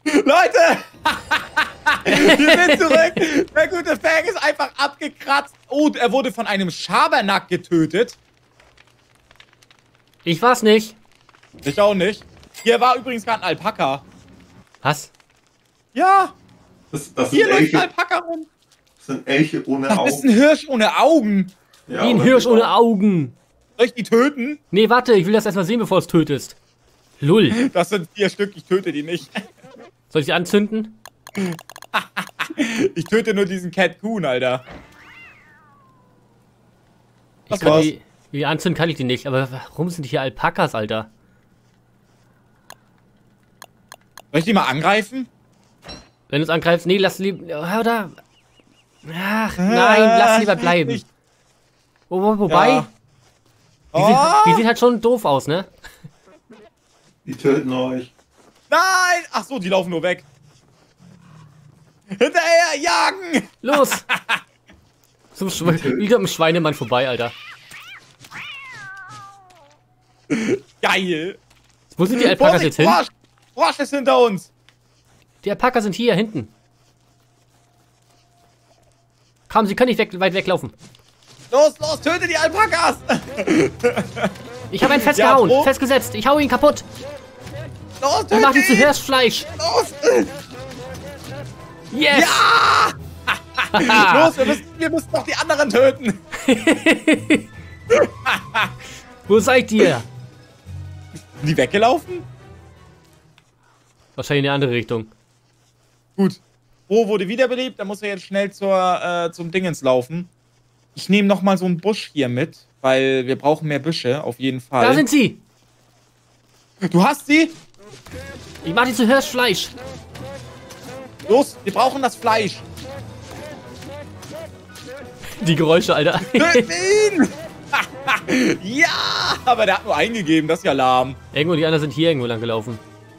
Leute! Wir sind zurück! Der gute Fang ist einfach abgekratzt. Oh, er wurde von einem Schabernack getötet. Ich war's nicht. Ich auch nicht. Hier war übrigens gerade ein Alpaka. Was? Ja! Das Hier sind läuft ein Elche, Alpaka rum. das sind Elche ohne Das Augen. ist ein Hirsch ohne Augen. Ja, Wie ein oder Hirsch genau. ohne Augen. Soll ich die töten? Nee, warte, ich will das erstmal sehen, bevor du es tötest. Lull. Das sind 4 Stück, ich töte die nicht. Soll ich sie anzünden? Ich töte nur diesen Cat Coon, Alter. Ich Was kann war's? die anzünden kann ich die nicht, aber warum sind hier Alpakas, Alter? Soll ich die mal angreifen? Wenn du es angreifst, nee, lass lieber. Oder? Ach, nein, lass lieber bleiben. Ich- Wobei, Ja. die sieht halt schon doof aus, ne? Die töten euch. Nein! Ach so, die laufen nur weg. Hinterher, jagen! Los! Wieder am Schweinemann vorbei, Alter. Geil! Wo sind die Alpakas Vorsicht, jetzt hin? Frosch! Frosch ist hinter uns! Die Alpakas sind hier hinten. Komm, sie können nicht weit weglaufen. Los, los, töte die Alpakas! Ich habe einen festgehauen, Ja, Pro. festgesetzt. Ich hau ihn kaputt. Los, Und töte mach ihn zu ihn! Hirschfleisch. Los! Yes! Ja! Los, wir müssen doch die anderen töten! Wo seid ihr? Sind die weggelaufen? Wahrscheinlich in eine andere Richtung. Gut. Wo wurde wiederbelebt? Da muss er jetzt schnell zum Dingens laufen. Ich nehme nochmal so einen Busch hier mit, weil wir brauchen mehr Büsche, auf jeden Fall. Da sind sie. Du hast sie? Ich mach die zu Hirschfleisch. Los, wir brauchen das Fleisch. Die Geräusche, Alter. Töten ihn! Ja, aber der hat nur eingegeben, das ist ja lahm. Irgendwo, die anderen sind hier irgendwo lang gelaufen.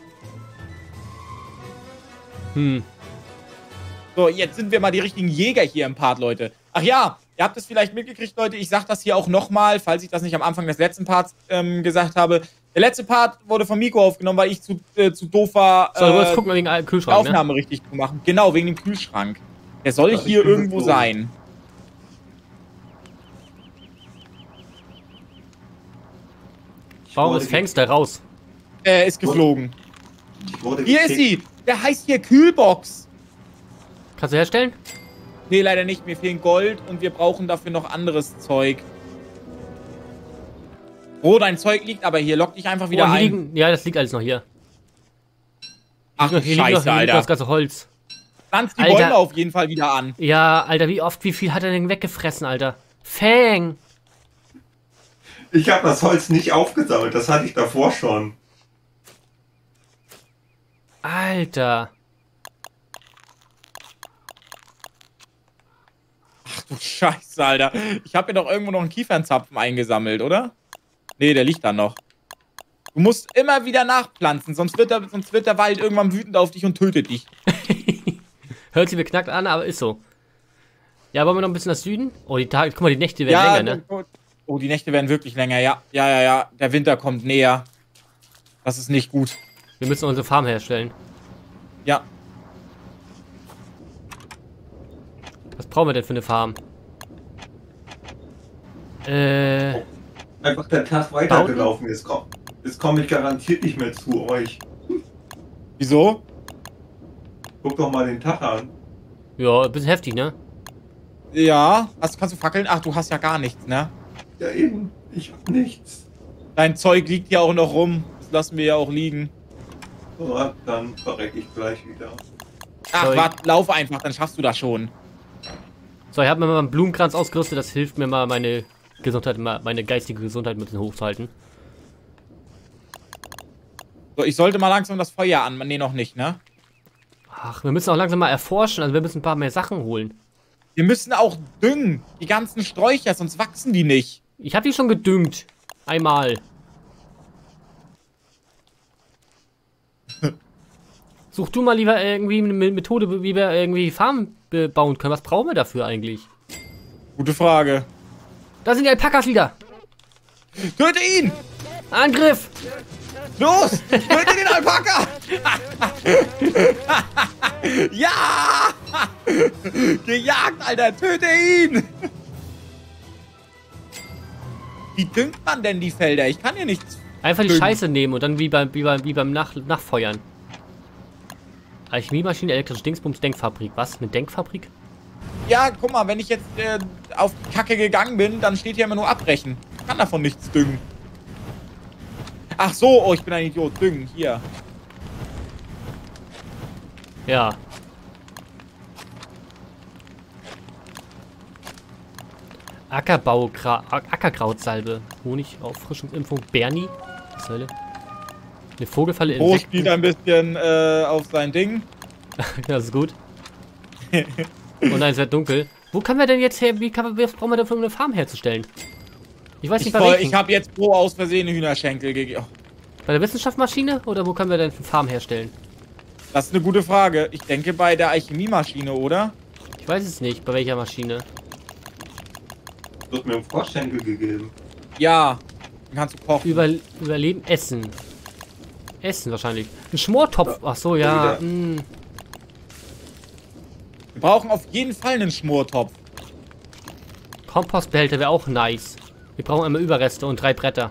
So, jetzt sind wir mal die richtigen Jäger hier im Part, Leute. Ach ja, ihr habt es vielleicht mitgekriegt, Leute. Ich sag das hier auch nochmal, falls ich das nicht am Anfang des letzten Parts gesagt habe. Der letzte Part wurde von Miko aufgenommen, weil ich zu doof war, So, du wolltest gucken wegen dem die Kühlschrank, ne? Aufnahme richtig zu machen. Genau, wegen dem Kühlschrank. Der soll Ja, hier ich bin irgendwo geflogen. sein. Warum ist Fangster raus? Er ist geflogen. Ich wurde Hier ist gekickt. sie. Der heißt hier Kühlbox. Kannst du herstellen? Nee, leider nicht. Mir fehlen Gold und wir brauchen dafür noch anderes Zeug. Oh, dein Zeug liegt aber hier. Lock dich einfach wieder Oh, hier ein. liegen, ja, das liegt alles noch hier. Ach, Hier liegt Scheiße, noch das Alter. ganze Holz. Pflanz die Alter. Bäume auf jeden Fall wieder an. Ja, Alter, wie viel hat er denn weggefressen, Alter? Fang! Ich habe das Holz nicht aufgesammelt, das hatte ich davor schon. Alter. Ach du Scheiße, Alter. Ich habe mir doch irgendwo noch einen Kiefernzapfen eingesammelt, oder? Nee, der liegt da noch. Du musst immer wieder nachpflanzen, sonst wird der Wald irgendwann wütend auf dich und tötet dich. Hört sich beknackt an, aber ist so. Ja, wollen wir noch ein bisschen nach Süden? Oh, die Tage, guck mal, die Nächte werden länger, ne? Oh, die Nächte werden wirklich länger, ja. Ja. Der Winter kommt näher. Das ist nicht gut. Wir müssen unsere Farm herstellen. Ja. Was brauchen wir denn für eine Farm? Einfach der Tag weitergelaufen ist. Jetzt komme ich garantiert nicht mehr zu euch. Wieso? Guck doch mal den Tag an. Ja, ein bisschen heftig, ne? Ja. Kannst du fackeln? Ach, du hast ja gar nichts, ne? Ja eben, ich hab nichts. Dein Zeug liegt hier auch noch rum. Das lassen wir ja auch liegen. So, dann verreck ich gleich wieder. Ach, Zeug. warte, lauf einfach, dann schaffst du das schon. So, ich habe mir mal einen Blumenkranz ausgerüstet. Das hilft mir mal, meine Gesundheit, meine geistige Gesundheit ein bisschen hochzuhalten. So, ich sollte mal langsam das Feuer an. Nee, noch nicht, ne? Ach, wir müssen auch langsam mal erforschen. Also wir müssen ein paar mehr Sachen holen. Wir müssen auch düngen. Die ganzen Sträucher, sonst wachsen die nicht. Ich habe die schon gedüngt. Einmal. Such du mal lieber irgendwie eine Methode, wie wir irgendwie Farmen bauen können. Was brauchen wir dafür eigentlich? Gute Frage. Da sind die Alpakas wieder. Töte ihn! Angriff! Los! Töte den Alpaka! Ja! Gejagt, Alter! Töte ihn! Wie düngt man denn die Felder? Ich kann hier nichts. Einfach die düngen. Scheiße nehmen und dann wie beim Nachfeuern. Alchemiemaschine, elektrische Dingsbums, Denkfabrik. Was? Eine Denkfabrik? Ja, guck mal, wenn ich jetzt auf die Kacke gegangen bin, dann steht hier immer nur abbrechen. Ich kann davon nichts düngen. Ach so, oh, ich bin ein Idiot. Düngen, hier. Ja. Ackerkrautsalbe. Honig, Auffrischungsimpfung. Bernie. Was soll eine Vogelfalle. Bo spielt ein bisschen auf sein Ding. Ja, das ist gut. Und nein, es wird dunkel. Wo kann man denn jetzt her? Was brauchen wir denn, um eine Farm herzustellen? Ich weiß nicht, bei welchen. Ich habe jetzt Bo aus Versehen Hühnerschenkel gegeben. Bei der Wissenschaftsmaschine? Oder wo können wir denn eine Farm herstellen? Das ist eine gute Frage. Ich denke bei der Alchemiemaschine, oder? Ich weiß es nicht, bei welcher Maschine. Du hast mir einen Froschschenkel gegeben. Ja. Dann kannst du kochen. Überleben, Essen. Essen wahrscheinlich. Ein Schmortopf. Ach so, ja. Wir brauchen auf jeden Fall einen Schmortopf. Kompostbehälter wäre auch nice. Wir brauchen einmal Überreste und 3 Bretter.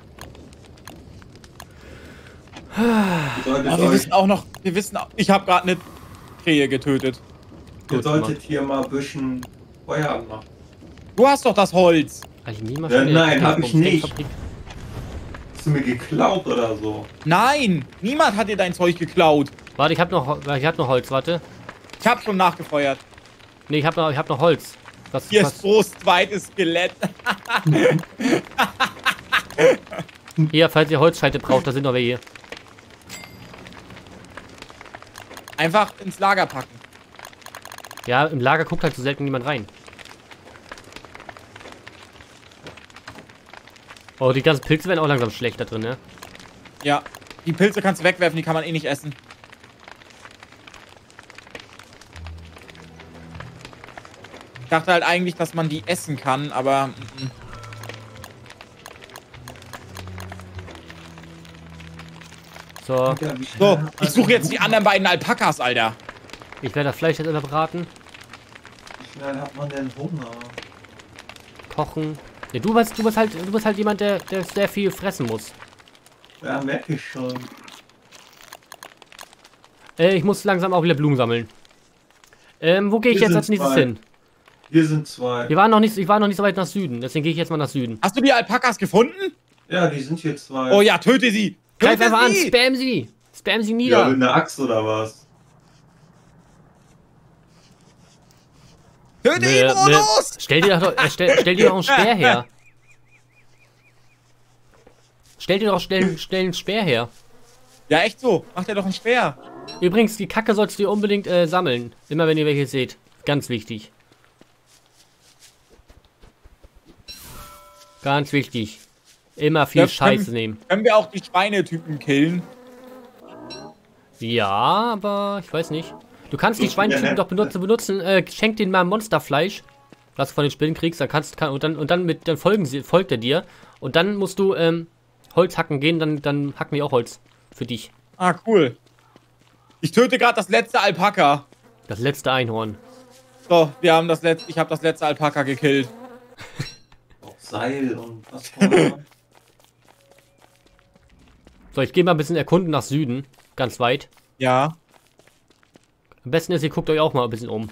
Wir wissen auch noch, ich habe gerade eine Krähe getötet. Ihr Gut, solltet hier mal ein bisschen Feuer anmachen. Du hast doch das Holz. Alchemiemaschine, Nein, hab ich nicht. Denkfabrik. Hast du mir geklaut oder so? Nein, niemand hat dir dein Zeug geklaut. Warte, ich hab noch Holz, warte. Ich habe schon nachgefeuert. Nee, ich hab noch Holz. Hier ist Bo's zweites Skelett. Hier, falls ihr Holzscheite braucht, da sind noch welche. Einfach ins Lager packen. Ja, im Lager guckt halt so selten niemand rein. Oh, die ganzen Pilze werden auch langsam schlecht da drin, ne? Ja, die Pilze kannst du wegwerfen, die kann man eh nicht essen. Ich dachte halt eigentlich, dass man die essen kann, aber... So, Ja, wie So, schnell ich suche jetzt die anderen beiden Alpakas, Alter. ich werde das Fleisch jetzt immer braten, Wie schnell hat man denn Hunger? kochen. Ja, du bist halt jemand, der sehr viel fressen muss. Ja, merke ich schon. Ich muss langsam auch wieder Blumen sammeln. Wo gehe ich Wir jetzt sind als nächstes zwei. hin? Hier sind zwei. Ich war noch nicht so weit nach Süden, deswegen gehe ich jetzt mal nach Süden. Hast du die Alpakas gefunden? Ja, die sind hier zwei. Oh ja, töte sie. Greif Töte einfach an, sie. spam sie! Spam sie Ja, nieder! mit einer Axt oder was? Töte ihn, Bonus. Stell dir doch einen Speer her. Stell dir doch schnell einen Speer her. Ja, echt so. Macht er doch einen Speer. Übrigens, die Kacke sollst du dir unbedingt sammeln. Immer wenn ihr welche seht. Ganz wichtig. Ganz wichtig. Immer viel Ja, Scheiße nehmen. Können wir auch die Schweinetypen killen? Ja, aber ich weiß nicht. Du kannst die Schweinetypen doch benutzen. Schenk denen mal Monsterfleisch, was du von den Spinnen kriegst. Dann dann folgt er dir. Und dann musst du Holz hacken gehen. Dann hacken die auch Holz für dich. Ah, cool. Ich töte gerade das letzte Alpaka. Das letzte Einhorn. So, ich habe das letzte Alpaka gekillt. Auch Seil und was auch immer. So, ich gehe mal ein bisschen erkunden nach Süden. Ganz weit. Ja. Am besten ist, ihr guckt euch auch mal ein bisschen um.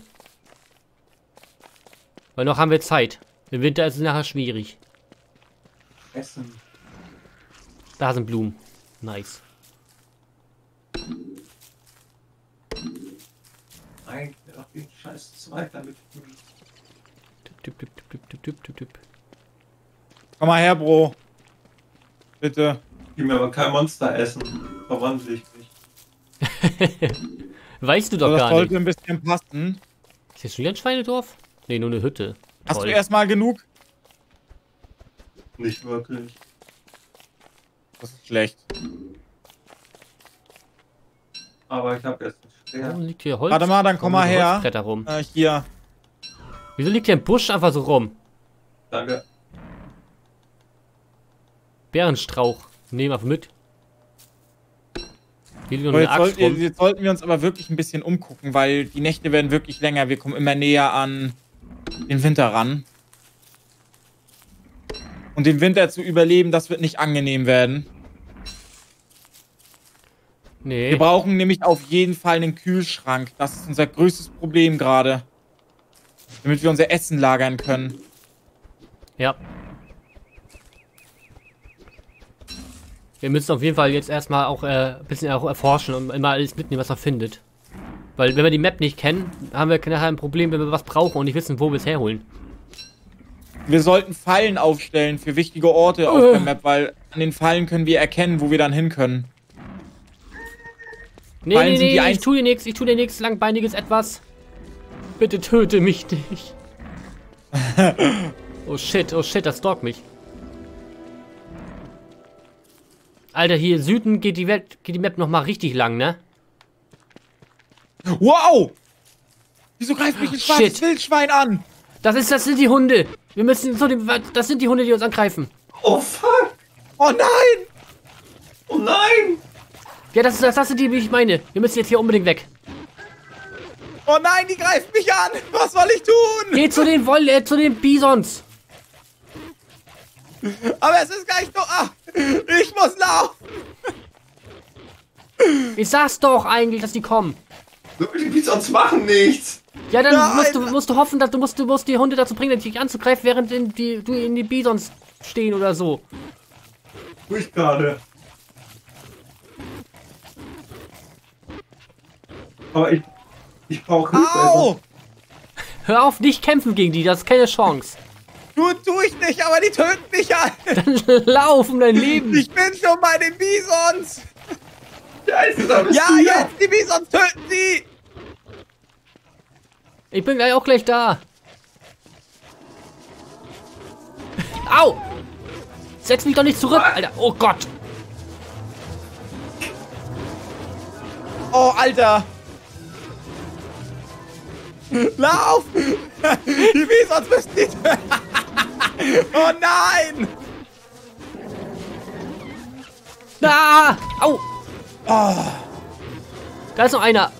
Weil noch haben wir Zeit. Im Winter ist es nachher schwierig. Essen. Da sind Blumen. Nice. Nein, auf den scheiß Zweiter mit. Tipp. Komm mal her, Bro. Bitte. Gib mir aber kein Monster essen. Verwandle ich mich. Weißt du doch So, das gar sollte nicht. ein bisschen passen. Ist jetzt schon wieder ein Schweinedorf? Nee, nur eine Hütte. Hast Toll. du erstmal genug? Nicht wirklich. Das ist schlecht. Aber ich habe jetzt ein Schwert. Warum liegt hier Holz? Warte mal, dann komm Warum mal liegen her. Holzbretter rum? Hier. Wieso liegt hier ein Busch einfach so rum? Danke. Bärenstrauch. Nehmen wir mit. Hier liegt noch eine Axt rum. Jetzt sollten wir uns aber wirklich ein bisschen umgucken, weil die Nächte werden wirklich länger. Wir kommen immer näher an den Winter ran. Und den Winter zu überleben, das wird nicht angenehm werden. Nee. Wir brauchen nämlich auf jeden Fall einen Kühlschrank. Das ist unser größtes Problem gerade. Damit wir unser Essen lagern können. Ja. Wir müssen auf jeden Fall jetzt erstmal auch ein bisschen auch erforschen und immer alles mitnehmen, was man findet. Weil wenn wir die Map nicht kennen, haben wir nachher ein Problem, wenn wir was brauchen und nicht wissen, wo wir es herholen. Wir sollten Fallen aufstellen für wichtige Orte auf der Map, weil an den Fallen können wir erkennen, wo wir dann hin können. Nee, ich tu dir nichts, langbeiniges etwas. Bitte töte mich nicht. Oh shit, das stalkt mich. Alter, hier Süden geht die Map nochmal richtig lang, ne? Wow! Wieso greift mich ein schwarzes Wildschwein an? Das sind die Hunde. Wir müssen das sind die Hunde, die uns angreifen. Oh fuck! Oh nein! Oh nein! Ja, das sind die, wie ich meine. Wir müssen jetzt hier unbedingt weg. Oh nein, die greifen mich an! Was soll ich tun? Geh zu den Bisons. Aber es ist gleich so. Ah, ich muss laufen! Ich sag's doch eigentlich, dass die kommen. Die Bisons machen nichts! Ja, dann musst du hoffen, dass du musst die Hunde dazu bringen, dich anzugreifen, während du in die Bisons stehen oder so. Wo ich gerade. Aber ich brauche Hilfe. Au! Hör auf, nicht kämpfen gegen die, das ist keine Chance. Tu ich nicht, aber die töten mich an! Dann lauf um dein Leben. Ich bin schon bei den Bisons! Scheiße, da bist Ja, du jetzt! Die Bisons töten sie! Ich bin auch gleich da. Au! Setz mich doch nicht zurück, Alter. Oh Gott. Oh, Alter! Lauf! Die Bisons müssen die töten! Oh nein! Ah! Au! Oh. Da ist noch einer.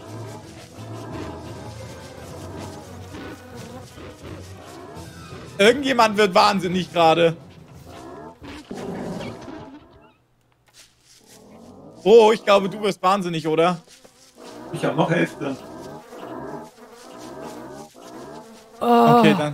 Irgendjemand wird wahnsinnig gerade. Oh, ich glaube, du wirst wahnsinnig, oder? Ich habe noch Hälfte. Oh. Okay, dann.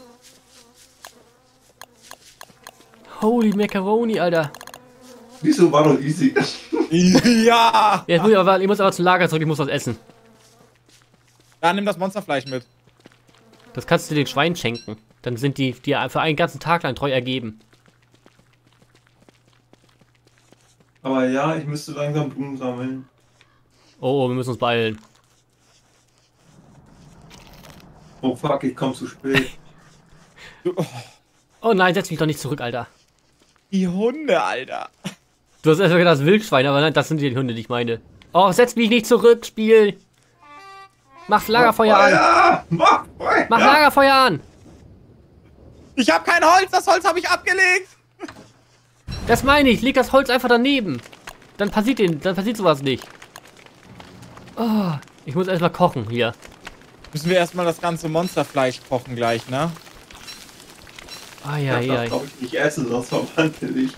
Holy Macaroni, Alter. Wieso war doch easy? Ja! Jetzt ich muss aber zum Lager zurück, ich muss was essen. Dann nimm das Monsterfleisch mit. Das kannst du den Schweinen schenken. Dann sind die dir für einen ganzen Tag lang treu ergeben. Aber ja, ich müsste langsam Blumen sammeln. Oh, wir müssen uns beeilen. Oh fuck, ich komm zu spät. Oh nein, setz mich doch nicht zurück, Alter. Die Hunde, Alter. Du hast erst mal gedacht, das Wildschwein, aber nein, das sind die Hunde, die ich meine. Oh, setz mich nicht zurück, Spiel. Mach Lagerfeuer an. Mach Feuer! Mach Lagerfeuer an. Ich habe kein Holz, das Holz habe ich abgelegt. Das meine ich, leg das Holz einfach daneben. Dann passiert sowas nicht. Oh, ich muss erstmal kochen hier. Müssen wir erstmal das ganze Monsterfleisch kochen gleich, ne? Ah ja, Ich ja. darf, glaub ich, nicht essen, sonst verwandle ich.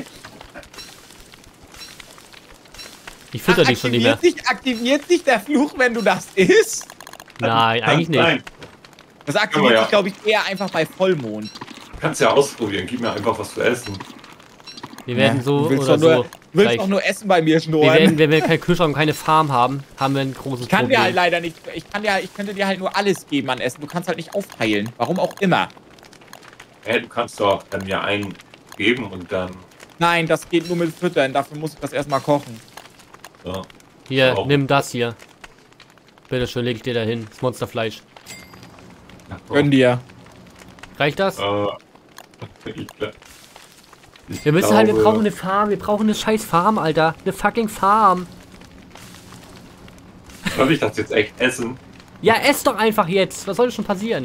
Ich fütter dich schon nicht mehr. Aktiviert sich der Fluch, wenn du das isst? Nein, eigentlich nicht. Nein, Das aktiviert ja. sich, glaube ich, eher einfach bei Vollmond. kannst ja ausprobieren. Gib mir einfach was zu essen. Wir werden so Du willst oder doch nur, so. du willst gleich- doch nur Essen bei mir Wir schnorren. werden, wenn wir keinen Kühlschrank und keine Farm haben, haben wir ein großes Ich kann dir Problem. halt leider nicht. Ich könnte dir halt nur alles geben an Essen. Du kannst halt nicht aufteilen. Warum auch immer. Du kannst doch dann mir einen geben und dann. Nein, das geht nur mit Füttern. Dafür muss ich das erstmal kochen. So. Hier, Auch. nimm das hier. Bitte schön, leg ich dir da hin. Das Monsterfleisch. Ja, Gönn dir. Reicht das? Ich Wir müssen halt, wir brauchen eine Farm. Wir brauchen eine scheiß Farm, Alter. Eine fucking Farm. Darf ich das jetzt echt essen? Ja, ess doch einfach jetzt. Was soll schon passieren?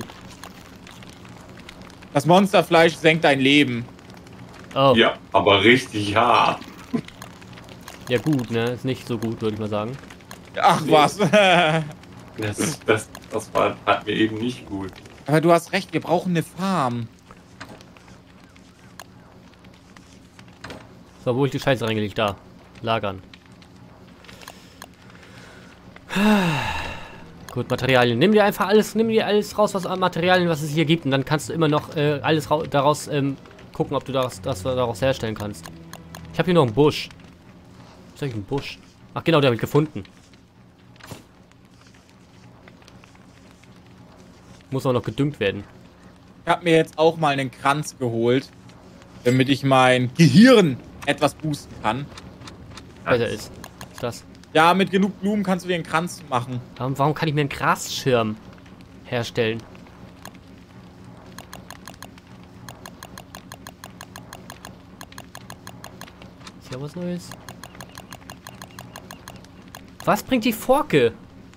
Das Monsterfleisch senkt dein Leben. Oh. Ja, aber richtig hart. Ja gut, ne? Ist nicht so gut, würde ich mal sagen. Ach was. Das hat mir eben nicht gut. Aber du hast recht, wir brauchen eine Farm. So, wo ich die Scheiße reingelegt? Da. Lagern. Gut, Materialien. Nimm dir alles raus, was an Materialien, was es hier gibt. Und dann kannst du immer noch alles daraus gucken, ob du daraus herstellen kannst. Ich habe hier noch einen Busch. Was ist eigentlich ein Busch? Ach genau, den habe ich gefunden. Muss auch noch gedüngt werden. Ich habe mir jetzt auch mal einen Kranz geholt, damit ich mein Gehirn etwas boosten kann. Besser ist das. Ja, mit genug Blumen kannst du dir einen Kranz machen. Warum kann ich mir einen Grasschirm herstellen? Ist hier was Neues? Was bringt die Forke?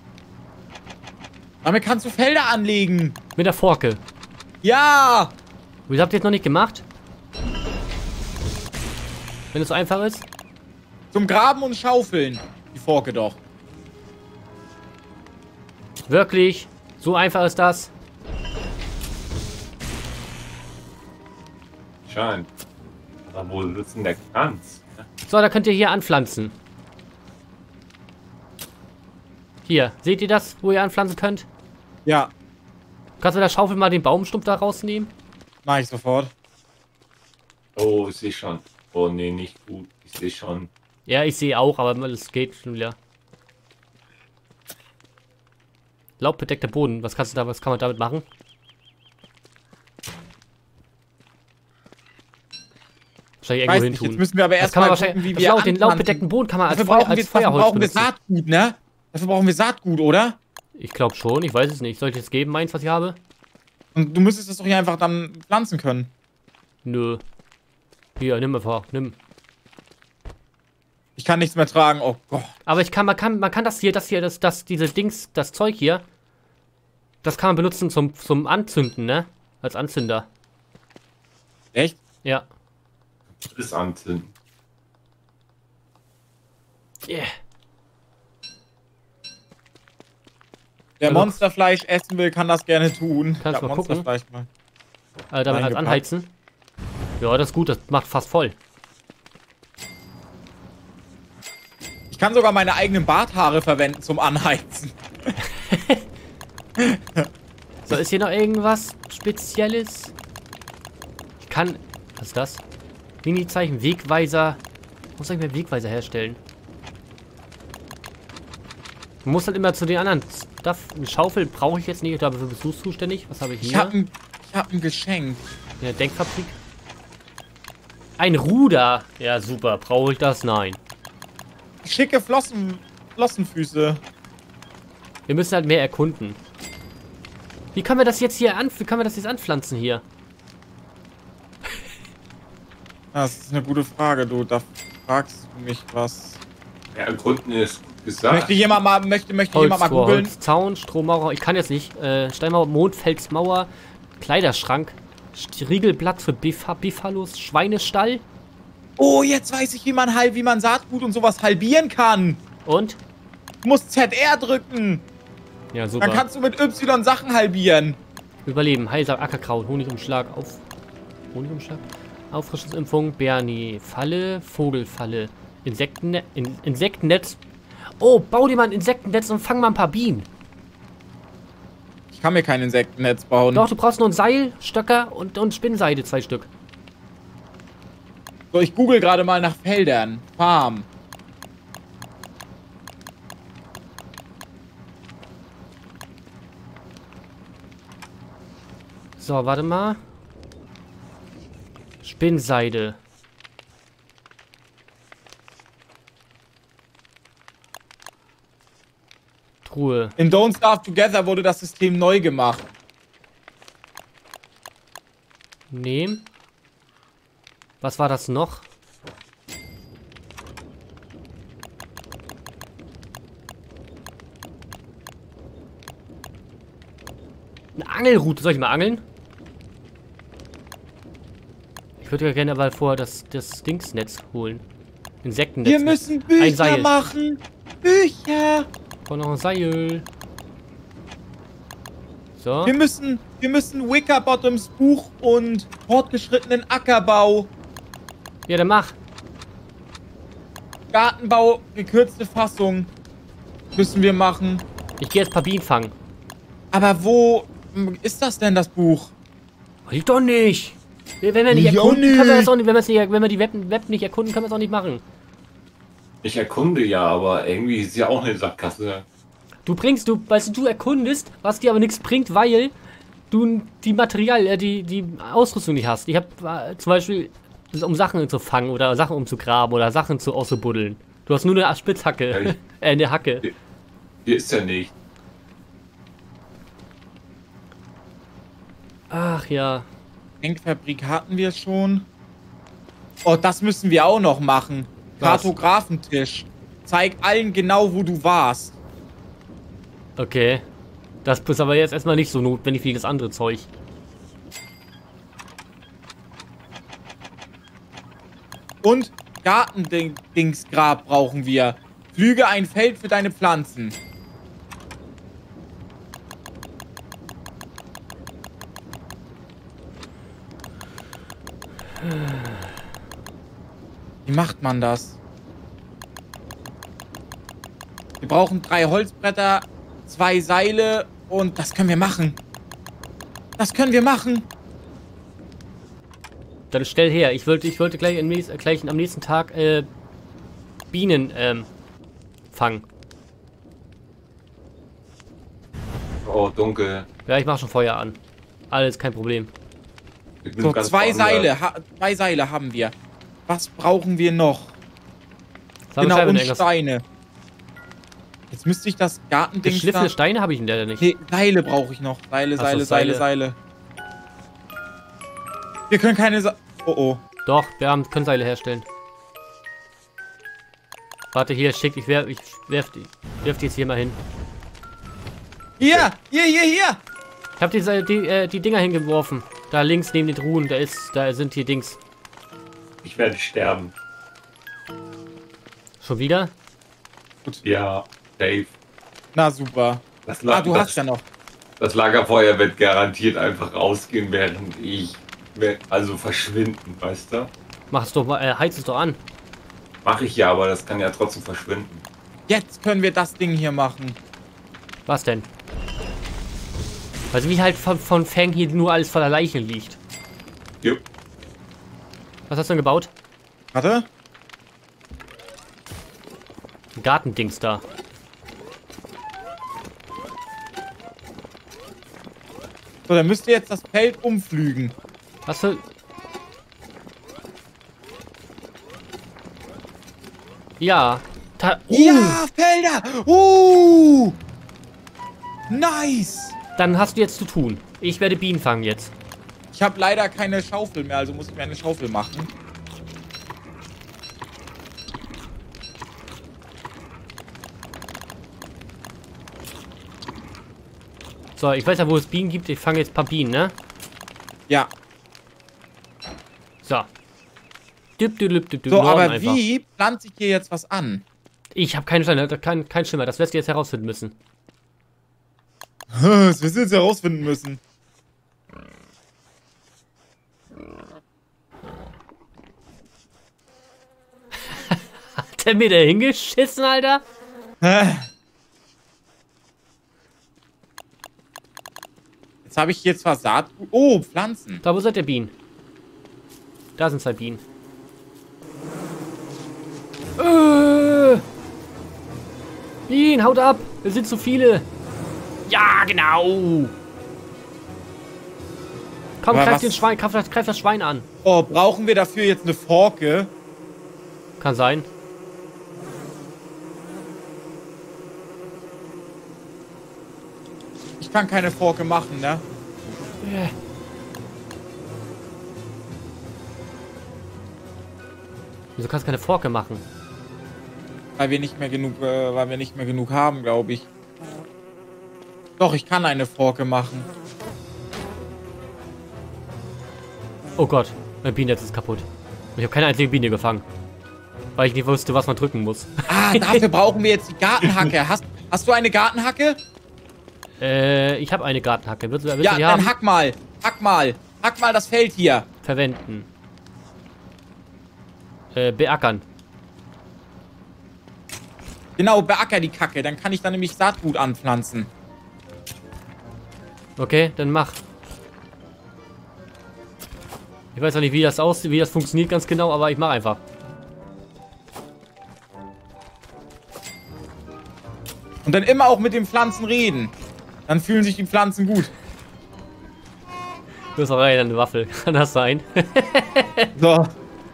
Damit kannst du Felder anlegen. Mit der Forke. Ja! Wieso habt ihr das noch nicht gemacht? Wenn es so einfach ist? Zum Graben und Schaufeln. Die Forke doch. Wirklich? So einfach ist das? Scheint. Aber wo sitzt denn der Kranz? So, da könnt ihr hier anpflanzen. Hier, seht ihr das, wo ihr anpflanzen könnt? Ja, Kannst du mit der Schaufel mal den Baumstumpf da rausnehmen? mach ich sofort. Oh, ich sehe schon. Oh, nee, nicht gut. Ich sehe schon. Ja, ich sehe auch, aber es geht schon wieder. Laubbedeckter Boden, was kann man damit machen? Wahrscheinlich irgendwo hin Jetzt tun. müssen wir aber erst mal gucken, wie wir den anpflanzen. laubbedeckten Boden kann man als, Dafür als Feuerholz brauchen wir benutzen. Saatgut, ne? Dafür brauchen wir Saatgut, oder? Ich glaube schon, ich weiß es nicht. Soll ich das geben, meins, was ich habe? Und du müsstest das doch hier einfach dann pflanzen können. Nö. Hier, nimm einfach, nimm. Ich kann nichts mehr tragen, oh Gott. Aber man kann das Zeug hier, das kann man benutzen zum Anzünden, ne? Als Anzünder. Echt? Ja. Das anzünden. Yeah. Wer Also- Monsterfleisch essen will, kann das gerne tun. Kannst Ich hab mal gucken. Monsterfleisch mal. Damit als Reingepackt. anheizen. Ja, das ist gut, das macht fast voll. Ich kann sogar meine eigenen Barthaare verwenden zum Anheizen. So, ist hier noch irgendwas Spezielles? Ich kann. Was ist das? Mini-Zeichen, Wegweiser. Muss ich mir Wegweiser herstellen? Man muss halt immer zu den anderen Stuff. Eine Schaufel brauche ich jetzt nicht, dafür bist du zuständig. Was habe ich Ich hier? hab ein Geschenk. In der Denkfabrik. Ein Ruder. Ja, super. Brauche ich das? Nein. Schicke Flossenfüße. Wir müssen halt mehr erkunden. Wie können wir das jetzt hier anpflanzen hier? Das ist eine gute Frage, du. Da fragst du mich was. Ja, erkunden ist gut gesagt. Möchte jemand mal googeln? Holz, Zaun, Strommauer. Ich kann jetzt nicht. Steinmauer, Mondfelsmauer, Kleiderschrank, Riegelblatt für Biffalos, Schweinestall. Oh, jetzt weiß ich, wie man Saatgut und sowas halbieren kann. Und? Du musst ZR drücken. Ja, super. Dann kannst du mit Y Sachen halbieren. Überleben, Heilsam, Ackerkraut, Honigumschlag, Honigumschlag, Auffrischungsimpfung, Bernie, Falle, Vogelfalle, Insektennetz. Oh, bau dir mal ein Insektennetz und fang mal ein paar Bienen. Ich kann mir kein Insektennetz bauen. Doch, du brauchst nur ein Seil, Stöcker und Spinnseide, 2 Stück. So, ich google gerade mal nach Feldern. Farm. So, warte mal. Spinnseide. Truhe. In Don't Starve Together wurde das System neu gemacht. Nehmen. Was war das noch? Eine Angelrute. Soll ich mal angeln? Ich würde ja gerne aber vorher das Dingsnetz holen. Insektennetz. Wir müssen Ein Bücher Seil. machen. Bücher. Und noch ein Seil. So. Wir müssen Wickerbottoms Buch und fortgeschrittenen Ackerbau, Ja, dann mach. Gartenbau, gekürzte Fassung müssen wir machen. Ich gehe jetzt ein paar Bienen fangen. Aber wo ist das denn, das Buch? Liegt doch nicht. Wenn wir nicht Ich auch erkunden, können wir das nicht. auch nicht. Wenn wir die Web nicht erkunden, können wir es auch nicht machen. Ich erkunde ja, aber irgendwie ist ja auch eine Sackgasse. Du erkundest, was dir aber nichts bringt, weil du die die Ausrüstung nicht hast. Ich habe zum Beispiel, um Sachen zu fangen oder Sachen umzugraben oder Sachen auszubuddeln. Du hast nur eine Spitzhacke. Eine Hacke. Hier ist ja nicht. Ach ja. Denkfabrik hatten wir schon. Oh, das müssen wir auch noch machen. Was? Kartografentisch. Zeig allen genau, wo du warst. Okay. Das ist aber jetzt erstmal nicht so notwendig wie das andere Zeug. Und Gartendingsgrab brauchen wir. Pflüge ein Feld für deine Pflanzen. Wie macht man das? Wir brauchen 3 Holzbretter, 2 Seile und das können wir machen. Das können wir machen. Dann stell her. Ich wollte gleich am nächsten Tag Bienen fangen. Oh, dunkel. Ja, ich mache schon Feuer an. Alles kein Problem. Ich bin So, ganz 2 woanders. Seile. 2 Seile haben wir. Was brauchen wir noch? Sag Genau, Bescheid, wenn und irgendwas- Steine. Jetzt müsste ich das Gartending Geschliffene Steine habe ich in der nicht. Nee, Seile brauche ich noch. Seile, Ach so, Seile, Seile. Seile. Wir können keine Oh, oh. Doch, können Seile herstellen. Warte, hier, ich werf die jetzt hier mal hin. Hier! Ich habe die Dinger hingeworfen. Da links neben den Truhen, da sind die Dings. Ich werde sterben. Schon wieder? Ja, Dave. Na super. Das, Du hast ja noch. Das Lagerfeuer wird garantiert einfach rausgehen, während ich also verschwinden, weißt du? Mach es doch mal, heiz es doch an. Mache ich ja, aber das kann ja trotzdem verschwinden. Jetzt können wir das Ding hier machen. Was denn? Also wie halt von Fang hier nur alles voller Leichen liegt. Jupp. Was hast du denn gebaut? Warte. Ein Gartendings da. So, dann müsst ihr jetzt das Feld umflügen. Was für... Ja. Ja, Felder! Nice! Dann hast du jetzt zu tun. Ich werde Bienen fangen jetzt. Ich habe leider keine Schaufel mehr, also muss ich mir eine Schaufel machen. So, ich weiß ja, wo es Bienen gibt. Ich fange jetzt ein paar Bienen, ne? Ja. So. So, aber wie pflanze ich hier jetzt was an? Ich habe keine Steine, kein Schimmer. Das wirst du jetzt herausfinden müssen. Das wirst du jetzt herausfinden müssen. Hat der mir da hingeschissen, Alter? Jetzt habe ich hier zwar Saatgut. Oh, Pflanzen. Da, wo seid ihr Bienen? Da sind 2 Bienen. Bienen, haut ab! Es sind zu viele! Ja, genau! Komm, Aber greif das Schwein an. Oh, brauchen wir dafür jetzt eine Forke? Kann sein. Ich kann keine Forke machen, ne? Wieso kannst du keine Forke machen? Weil wir nicht mehr genug haben, glaube ich. Doch, ich kann eine Forke machen. Oh Gott, mein Bienennetz ist kaputt. Ich habe keine einzige Biene gefangen. Weil ich nicht wusste, was man drücken muss. Ah, dafür brauchen wir jetzt die Gartenhacke. Hast du eine Gartenhacke? Ich habe eine Gartenhacke. Willst du Ja, die dann haben? hack mal. Hack mal das Feld hier. Verwenden. Beackern. Genau, beacker die Kacke. Dann kann ich da nämlich Saatgut anpflanzen. Okay, dann mach. Ich weiß auch nicht, wie das aussieht, wie das funktioniert ganz genau, aber ich mache einfach. Und dann immer auch mit den Pflanzen reden. Dann fühlen sich die Pflanzen gut. Du hast auch eine Waffel. Kann das sein? So.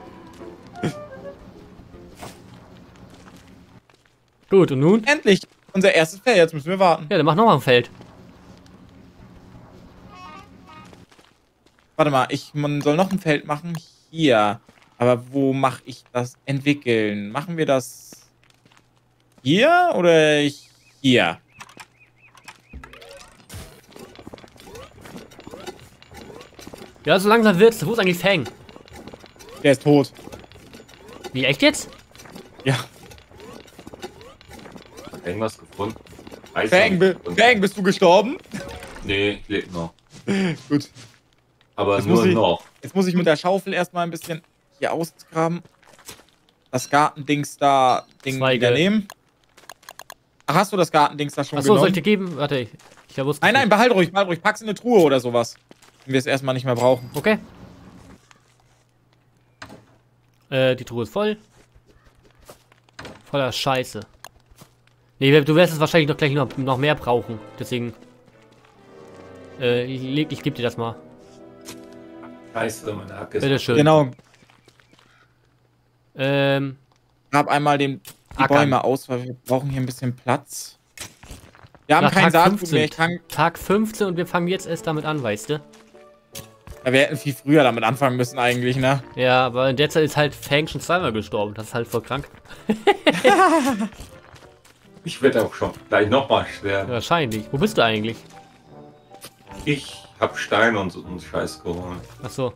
Gut, und nun? Endlich. Unser erstes Feld. Jetzt müssen wir warten. Ja, dann mach nochmal ein Feld. Warte mal, man soll noch ein Feld machen. Hier. Aber wo mache ich das entwickeln? Machen wir das hier oder hier? Ja, so langsam wird's. Wo ist eigentlich Fang? Der ist tot. Wie, echt jetzt? Ja. Irgendwas gefunden? Fang, bist du gestorben? Nee, ich lebe noch. Gut. Aber Jetzt nur muss noch. Jetzt muss ich mit der Schaufel erstmal ein bisschen hier ausgraben. Das Gartendings da wieder nehmen. Ach, hast du das Gartendings da schon Achso, genommen? soll ich dir geben? Warte, ich wusste Nein, nicht. nein, behalt ruhig. Pack's in eine Truhe oder sowas. Wenn wir es erstmal nicht mehr brauchen. Okay. Die Truhe ist voll. Voller Scheiße. Nee, du wirst es wahrscheinlich noch gleich noch mehr brauchen. Deswegen. Ich gebe dir das mal. Scheiße, meine Hacke ist. Bitteschön. Genau. Grab einmal die Ackern. Bäume aus, weil wir brauchen hier ein bisschen Platz. Wir haben Nach kein Tag Saatgut 15. mehr. Ich kann, Tag 15 und wir fangen jetzt erst damit an, weißt du? ja, wir hätten viel früher damit anfangen müssen eigentlich, ne? Ja, aber in der Zeit ist halt Fang schon zweimal gestorben. Das ist halt voll krank. Ich werde auch schon gleich nochmal sterben. Wahrscheinlich. Wo bist du eigentlich? Ich hab Steine und so einen Scheiß geholt. Achso.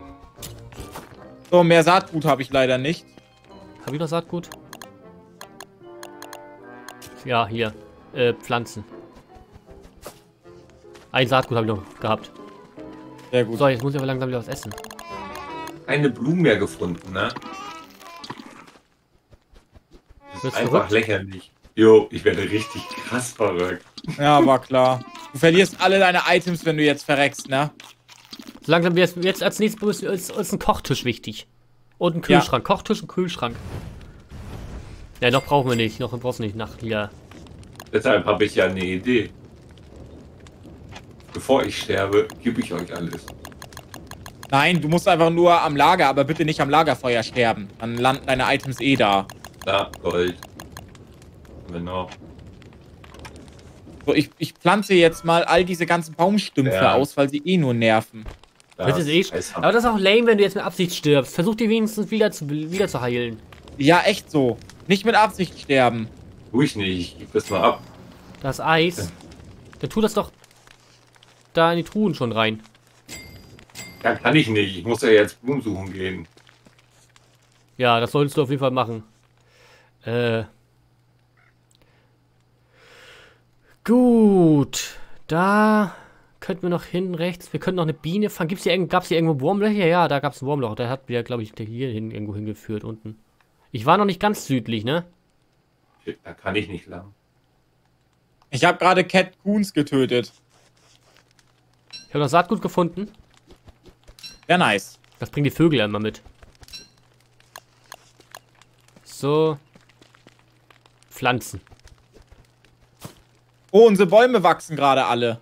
So, mehr Saatgut habe ich leider nicht. Hab ich noch Saatgut? Ja, hier. Pflanzen. Ein Saatgut habe ich noch gehabt. Sehr gut. So, jetzt muss ich aber langsam wieder was essen. Keine Blumen mehr gefunden, ne? Das Bist ist einfach verrückt? lächerlich. Jo, ich werde richtig krass verrückt. Ja, war klar. Du verlierst alle deine Items, wenn du jetzt verreckst, ne? So langsam jetzt als nächstes ist ein Kochtisch wichtig. Und ein Kühlschrank. Ja. Kochtisch und Kühlschrank. Ja, noch brauchen wir nicht. Noch brauchst du nicht nach hier. Deshalb habe ich ja eine Idee. Bevor ich sterbe, gebe ich euch alles. Nein, du musst einfach nur am Lager, aber bitte nicht am Lagerfeuer sterben. Dann landen deine Items eh da. Da, Gold. Genau. So, ich pflanze jetzt mal all diese ganzen Baumstümpfe aus, weil sie eh nur nerven. Das ist eh aber das ist auch lame, wenn du jetzt mit Absicht stirbst. Versuch die wenigstens wieder zu heilen. Ja, echt so. Nicht mit Absicht sterben. Tu ich nicht, ich gebe das mal ab. Das Eis. Dann tu das doch da in die Truhen schon rein. Ja, kann ich nicht. Ich muss ja jetzt Blumen suchen gehen. Ja, das solltest du auf jeden Fall machen. Gut. Da könnten wir noch hinten rechts. Wir könnten noch eine Biene fangen. Gab es hier irgendwo Wurmlöcher? Ja, da gab es ein Wurmloch. Der hat mir, glaube ich, hier irgendwo hingeführt unten. Ich war noch nicht ganz südlich, ne? Da kann ich nicht lang. Ich habe gerade Cat Coons getötet. Ich habe noch Saatgut gefunden. Sehr nice. Das bringen die Vögel ja immer mit. So. Pflanzen. Oh, unsere Bäume wachsen gerade alle.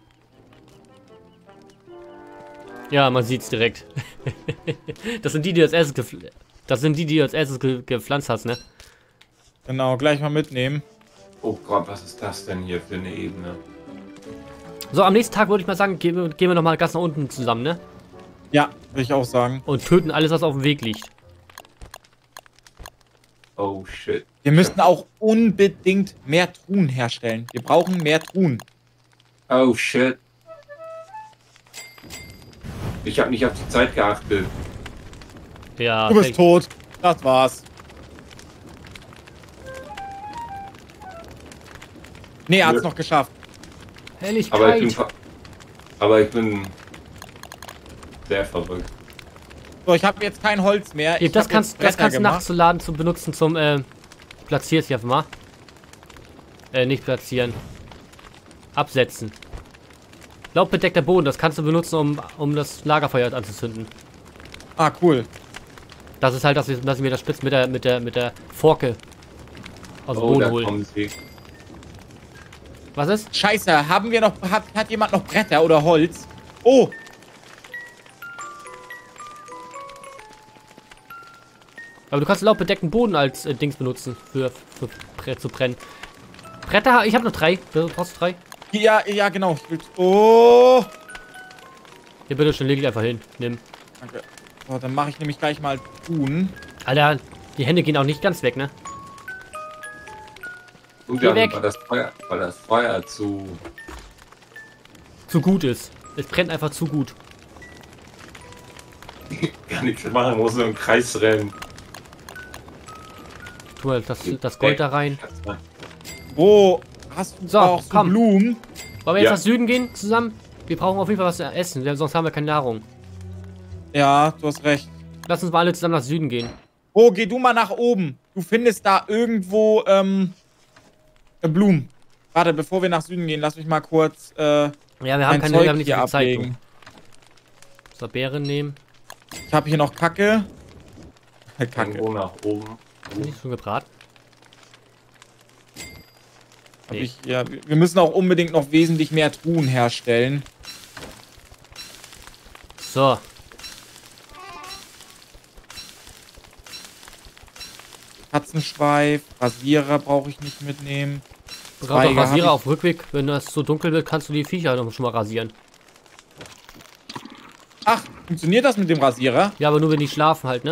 Ja, man sieht's direkt. Das sind die, die als erstes gepflanzt hast, ne? Genau, gleich mal mitnehmen. Oh Gott, was ist das denn hier für eine Ebene? So, am nächsten Tag würde ich mal sagen, gehen wir nochmal ganz nach unten zusammen, ne? Ja, würde ich auch sagen. Und töten alles, was auf dem Weg liegt. Oh shit. Wir müssen auch unbedingt mehr Truhen herstellen. Wir brauchen mehr Truhen. Oh shit. Ich habe nicht auf die Zeit geachtet. Ja, Du bist tot. Das war's. Nee, er hat's Nö. noch geschafft. Helligkeit. Aber ich bin sehr verrückt. So, ich habe jetzt kein Holz mehr. Ich Das hab kannst jetzt Bretter du gemacht. nachts zu laden, zu benutzen zum, platziert hier einfach mal. Nicht platzieren. Absetzen. Laubbedeckter Boden, das kannst du benutzen, um das Lagerfeuer anzuzünden. Ah, cool. Das ist halt, dass ich mir das spitz mit der Forke aus dem Oh, Boden da hole. kommen sie. Was ist? Scheiße, haben wir noch, hat jemand noch Bretter oder Holz? Oh, Aber du kannst laubbedeckten Boden als Dings benutzen, zu brennen. Bretter, ich habe noch 3. Brauchst du 3? ja, genau. Oh, Hier, bitte schön, leg ich einfach hin. Nimm. danke. So, dann mache ich nämlich gleich mal Tun. Alter, die Hände gehen auch nicht ganz weg, ne? Und Geh dann weg. war das Feuer zu... Zu gut ist. Es brennt einfach zu gut. Gar nichts machen, muss nur im Kreis rennen. Tu mal das Gold da rein. Wo hast du So, auch so komm. Blumen? Wollen wir jetzt Ja. nach Süden gehen zusammen? Wir brauchen auf jeden Fall was zu essen, denn sonst haben wir keine Nahrung. Ja, du hast recht. Lass uns mal alle zusammen nach Süden gehen. Oh, geh du mal nach oben. Du findest da irgendwo, Blumen. Warte, bevor wir nach Süden gehen, lass mich mal kurz, Ja, wir haben mein keine, Zeug wir haben nicht so hier viel Zeit. ablegen. So, Beeren nehmen. Ich habe hier noch Kacke. Kacke. Irgendwo nach oben. Nicht schon gebraten? Nee. Ja, wir müssen auch unbedingt noch wesentlich mehr Truhen herstellen. So. Katzenschweif, Rasierer brauche ich nicht mitnehmen. Brauch Zweige doch hab Rasierer ich- auf Rückweg. Wenn das so dunkel wird, kannst du die Viecher noch schon mal rasieren. Ach, funktioniert das mit dem Rasierer? Ja, aber nur wenn die schlafen halt, ne?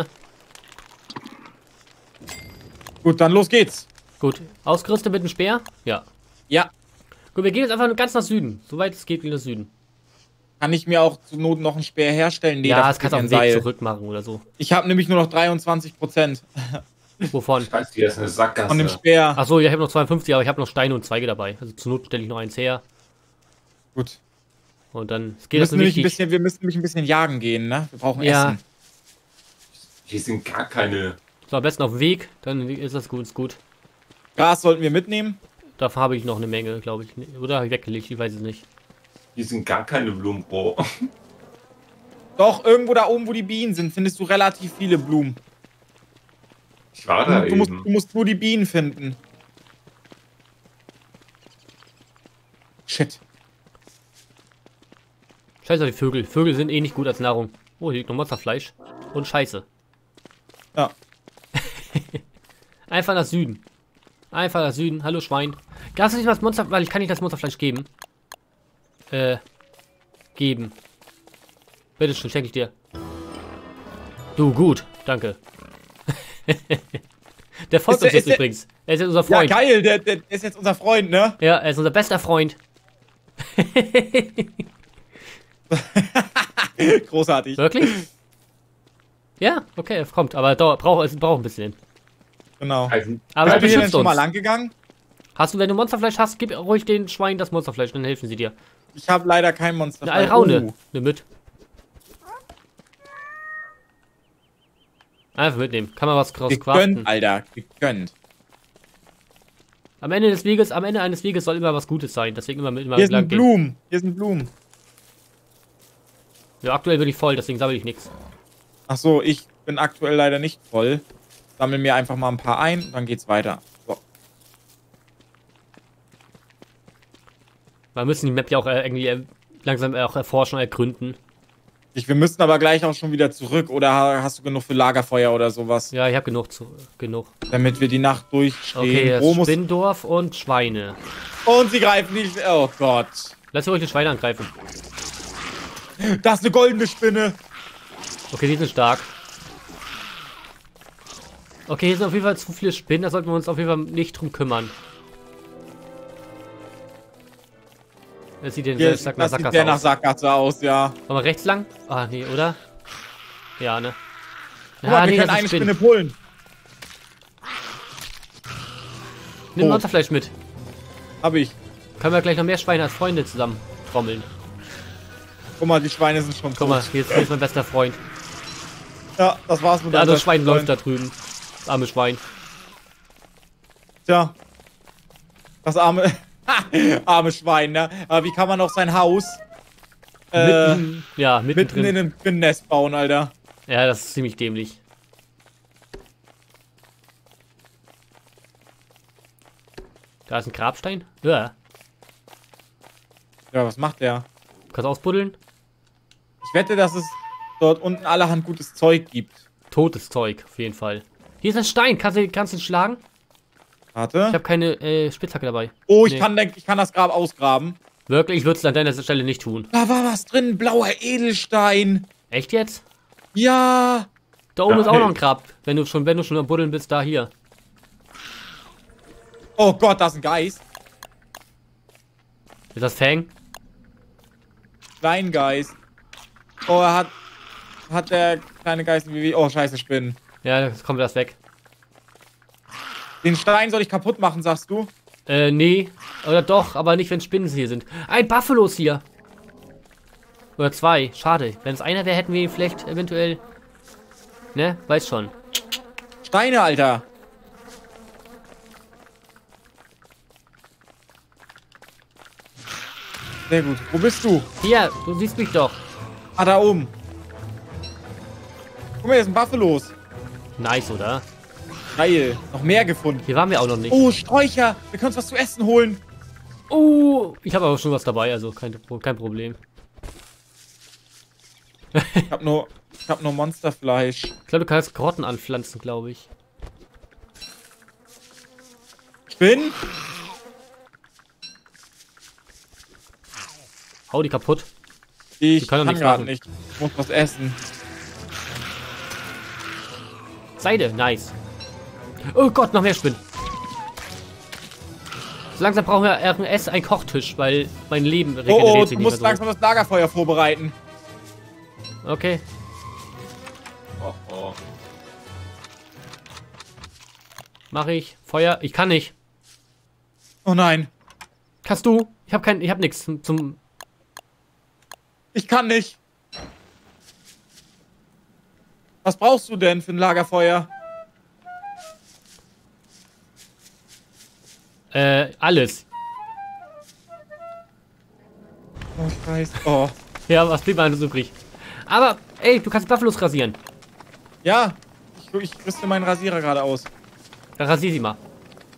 Gut, dann los geht's. Gut. Ausgerüstet mit dem Speer? Ja. Ja, Gut, wir gehen jetzt einfach nur ganz nach Süden. Soweit es geht, wie nach Süden. kann ich mir auch zur Not noch einen Speer herstellen? Nee, Ja, dafür das kannst du auf krieg dem ich ein Weg Seil. zurück machen oder so. Ich habe nämlich nur noch 23% Wovon? Scheiße, hier ist eine Sackgasse. von dem Speer. Achso, ja, ich habe noch 52, aber ich habe noch Steine und Zweige dabei. Also zur Not stelle ich noch eins her. Gut. Und dann es Wir geht das müssen, nur nämlich ein wichtig. bisschen, wir müssen nämlich ein bisschen jagen gehen, ne? Wir brauchen Ja. Essen. Hier sind gar keine... So, am besten auf dem Weg, dann ist das gut, ist gut. Gras sollten wir mitnehmen. Davon habe ich noch eine Menge, glaube ich. Oder habe ich weggelegt, ich weiß es nicht. Hier sind gar keine Blumen, Bro. Doch, irgendwo da oben, wo die Bienen sind, findest du relativ viele Blumen. Ich war da Du musst, eben. du musst nur die Bienen finden. Shit. Scheiße auf die Vögel. Vögel sind eh nicht gut als Nahrung. Oh, hier liegt noch Monsterfleisch. Und Scheiße. Ja. Einfach nach Süden. Einfach nach Süden. Hallo Schwein. Kannst du nicht mal das Monster... Weil ich kann nicht das Monsterfleisch geben. Geben. Bitte schön, schenke ich dir. Du, gut. Danke. Der folgt uns jetzt übrigens. Er ist jetzt unser Ja, Freund. geil, der ist jetzt unser Freund, ne? Ja, er ist unser bester Freund. Großartig. Wirklich? Ja, okay, er kommt. Aber es braucht ein bisschen. Genau. Also, Aber er Seid ihr denn beschützt schon mal uns. lang gegangen? Hast du, wenn du Monsterfleisch hast, gib ruhig den Schweinen das Monsterfleisch, dann helfen sie dir. Ich habe leider kein Monster. Eine Alraune. Nimm mit. Einfach mitnehmen. Kann man was draus craften. Gegönnt, Alter. Gegönnt. Am Ende eines Weges soll immer was Gutes sein. Deswegen immer Hier lang sind gehen. Blumen. Hier sind Blumen. Ja, aktuell bin ich voll, deswegen sammle ich nichts. Ach so, ich bin aktuell leider nicht voll. Sammel mir einfach mal ein paar ein und dann geht's weiter. So. Wir müssen die Map ja auch irgendwie langsam auch erforschen und ergründen. Wir müssen aber gleich auch schon wieder zurück. Oder hast du genug für Lagerfeuer oder sowas? Ja, ich habe genug. Damit wir die Nacht durchstehen. Okay, das Wo muss Spinndorf und Schweine. und sie greifen nicht. Oh Gott. Lass ruhig die Schweine angreifen. Das ist eine goldene Spinne. Okay, die sind stark. Okay, hier sind auf jeden Fall zu viele Spinnen, da sollten wir uns auf jeden Fall nicht drum kümmern. Das sieht den Hier, Sack nach das sieht Sackgasse sehr nach aus. Sackgasse aus, ja. Wollen wir rechts lang? Ah, nee, oder? Ja, ne? Guck mal, wir können das eine ist Spinne pullen. Nimm Oh. Monsterfleisch mit. Hab ich. Können wir gleich noch mehr Schweine als Freunde zusammen trommeln. Guck mal, die Schweine sind schon tot. Guck mal, hier ist mein bester Freund. Ja, das war's mit Ja, deinem das Schwein besten läuft da drüben. Das arme Schwein. Tja. Das arme... arme Schwein, ne? Aber wie kann man auf sein Haus... mitten mitten in einem Spinnennest bauen, Alter? Ja, das ist ziemlich dämlich. Da ist ein Grabstein. Ja. Ja, was macht der? Kannst du ausbuddeln? Ich wette, dass es dort unten allerhand gutes Zeug gibt. Totes Zeug, auf jeden Fall. Hier ist ein Stein. Kannst du ihn schlagen? Warte. Ich habe keine Spitzhacke dabei. Oh, ich Nee. kann das Grab ausgraben. Wirklich? Ich würde es an deiner Stelle nicht tun. Da war was drin, blauer Edelstein. Echt jetzt? Ja. Da oben Ja, ist auch hey. noch ein Grab. Wenn du schon am Buddeln bist, da hier. Oh Gott, da ist ein Geist. Ist das Fang? Kleingeist. Oh, hat der kleine Geist wie... Oh, scheiße, Spinnen. Ja, jetzt kommt das weg. Den Stein soll ich kaputt machen, sagst du? Nee. Oder doch, aber nicht, wenn Spinnen hier sind. Ein Buffalo ist hier. Oder zwei. Schade. Wenn es einer wäre, hätten wir ihn vielleicht eventuell... Ne? Weiß schon. Steine, Alter. Sehr gut. Wo bist du? Hier, du siehst mich doch. Ah, da oben. Guck mal, hier sind Buffalos. Nice, oder? Geil. Noch mehr gefunden. Hier waren wir auch noch nicht. Oh, Sträucher. Wir können uns was zu essen holen. Oh, ich habe aber schon was dabei, also kein Problem. Ich hab nur Monsterfleisch. Ich glaube, du kannst Karotten anpflanzen, glaube ich. Spinnen? Hau die kaputt. Ich kann doch kann nichts gerade machen. nicht. Ich muss was essen. Seide, nice. Oh Gott, noch mehr Spinnen. So langsam brauchen wir einen Kochtisch, weil mein Leben regeneriert Oh, sich du nicht musst mehr langsam das Lagerfeuer vorbereiten. so. Okay. Oh, oh. Mache ich. Feuer. Ich kann nicht. Oh nein. Kannst du? Ich hab nichts zum... Ich kann nicht. Was brauchst du denn für ein Lagerfeuer? Alles. Oh, Scheiße. Oh. Ja, was blieb alles übrig? Aber, ey, du kannst Buffalos rasieren. Ja. Ich rüste meinen Rasierer gerade aus. Dann rasier sie mal.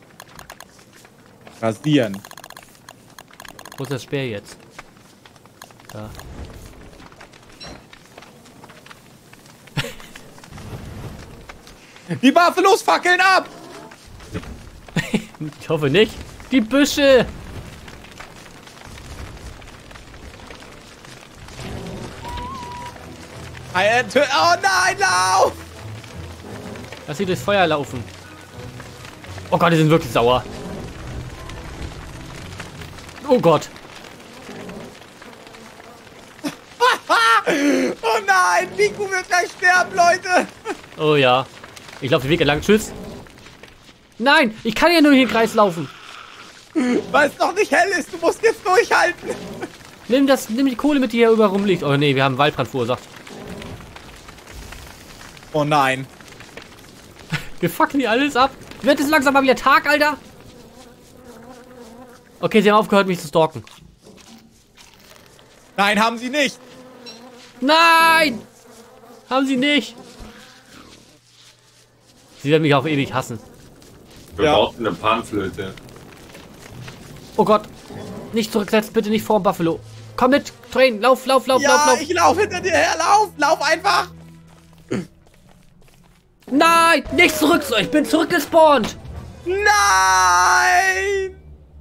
Rasieren. Wo ist das Speer jetzt? Da. Die Buffalos fackeln ab! Ich hoffe nicht. Die Büsche! Oh nein, lauf! Lass sie durchs Feuer laufen. Oh Gott, die sind wirklich sauer. Oh Gott. Oh nein, Nico wird gleich sterben, Leute! Oh ja. Ich laufe den Weg entlang. Tschüss. Nein, ich kann ja nur hier im Kreis laufen. Weil es noch nicht hell ist, du musst jetzt durchhalten! Nimm die Kohle mit, die hier überall rumliegt. Oh nee, wir haben Waldbrand verursacht. Oh nein. Wir fucken hier alles ab. Wird es langsam mal wieder Tag, Alter? Okay, sie haben aufgehört, mich zu stalken. Nein, haben sie nicht! Nein! Haben sie nicht. Sie werden mich auch ewig hassen. Wir Ja. brauchen eine Panflöte. Oh Gott. Nicht zurücksetzen, bitte nicht vor dem Buffalo. Komm mit, Train, lauf, lauf, lauf, Ja, lauf, lauf. ich laufe hinter dir her, lauf einfach! Nein, nicht zurück, ich bin zurückgespawnt. Nein!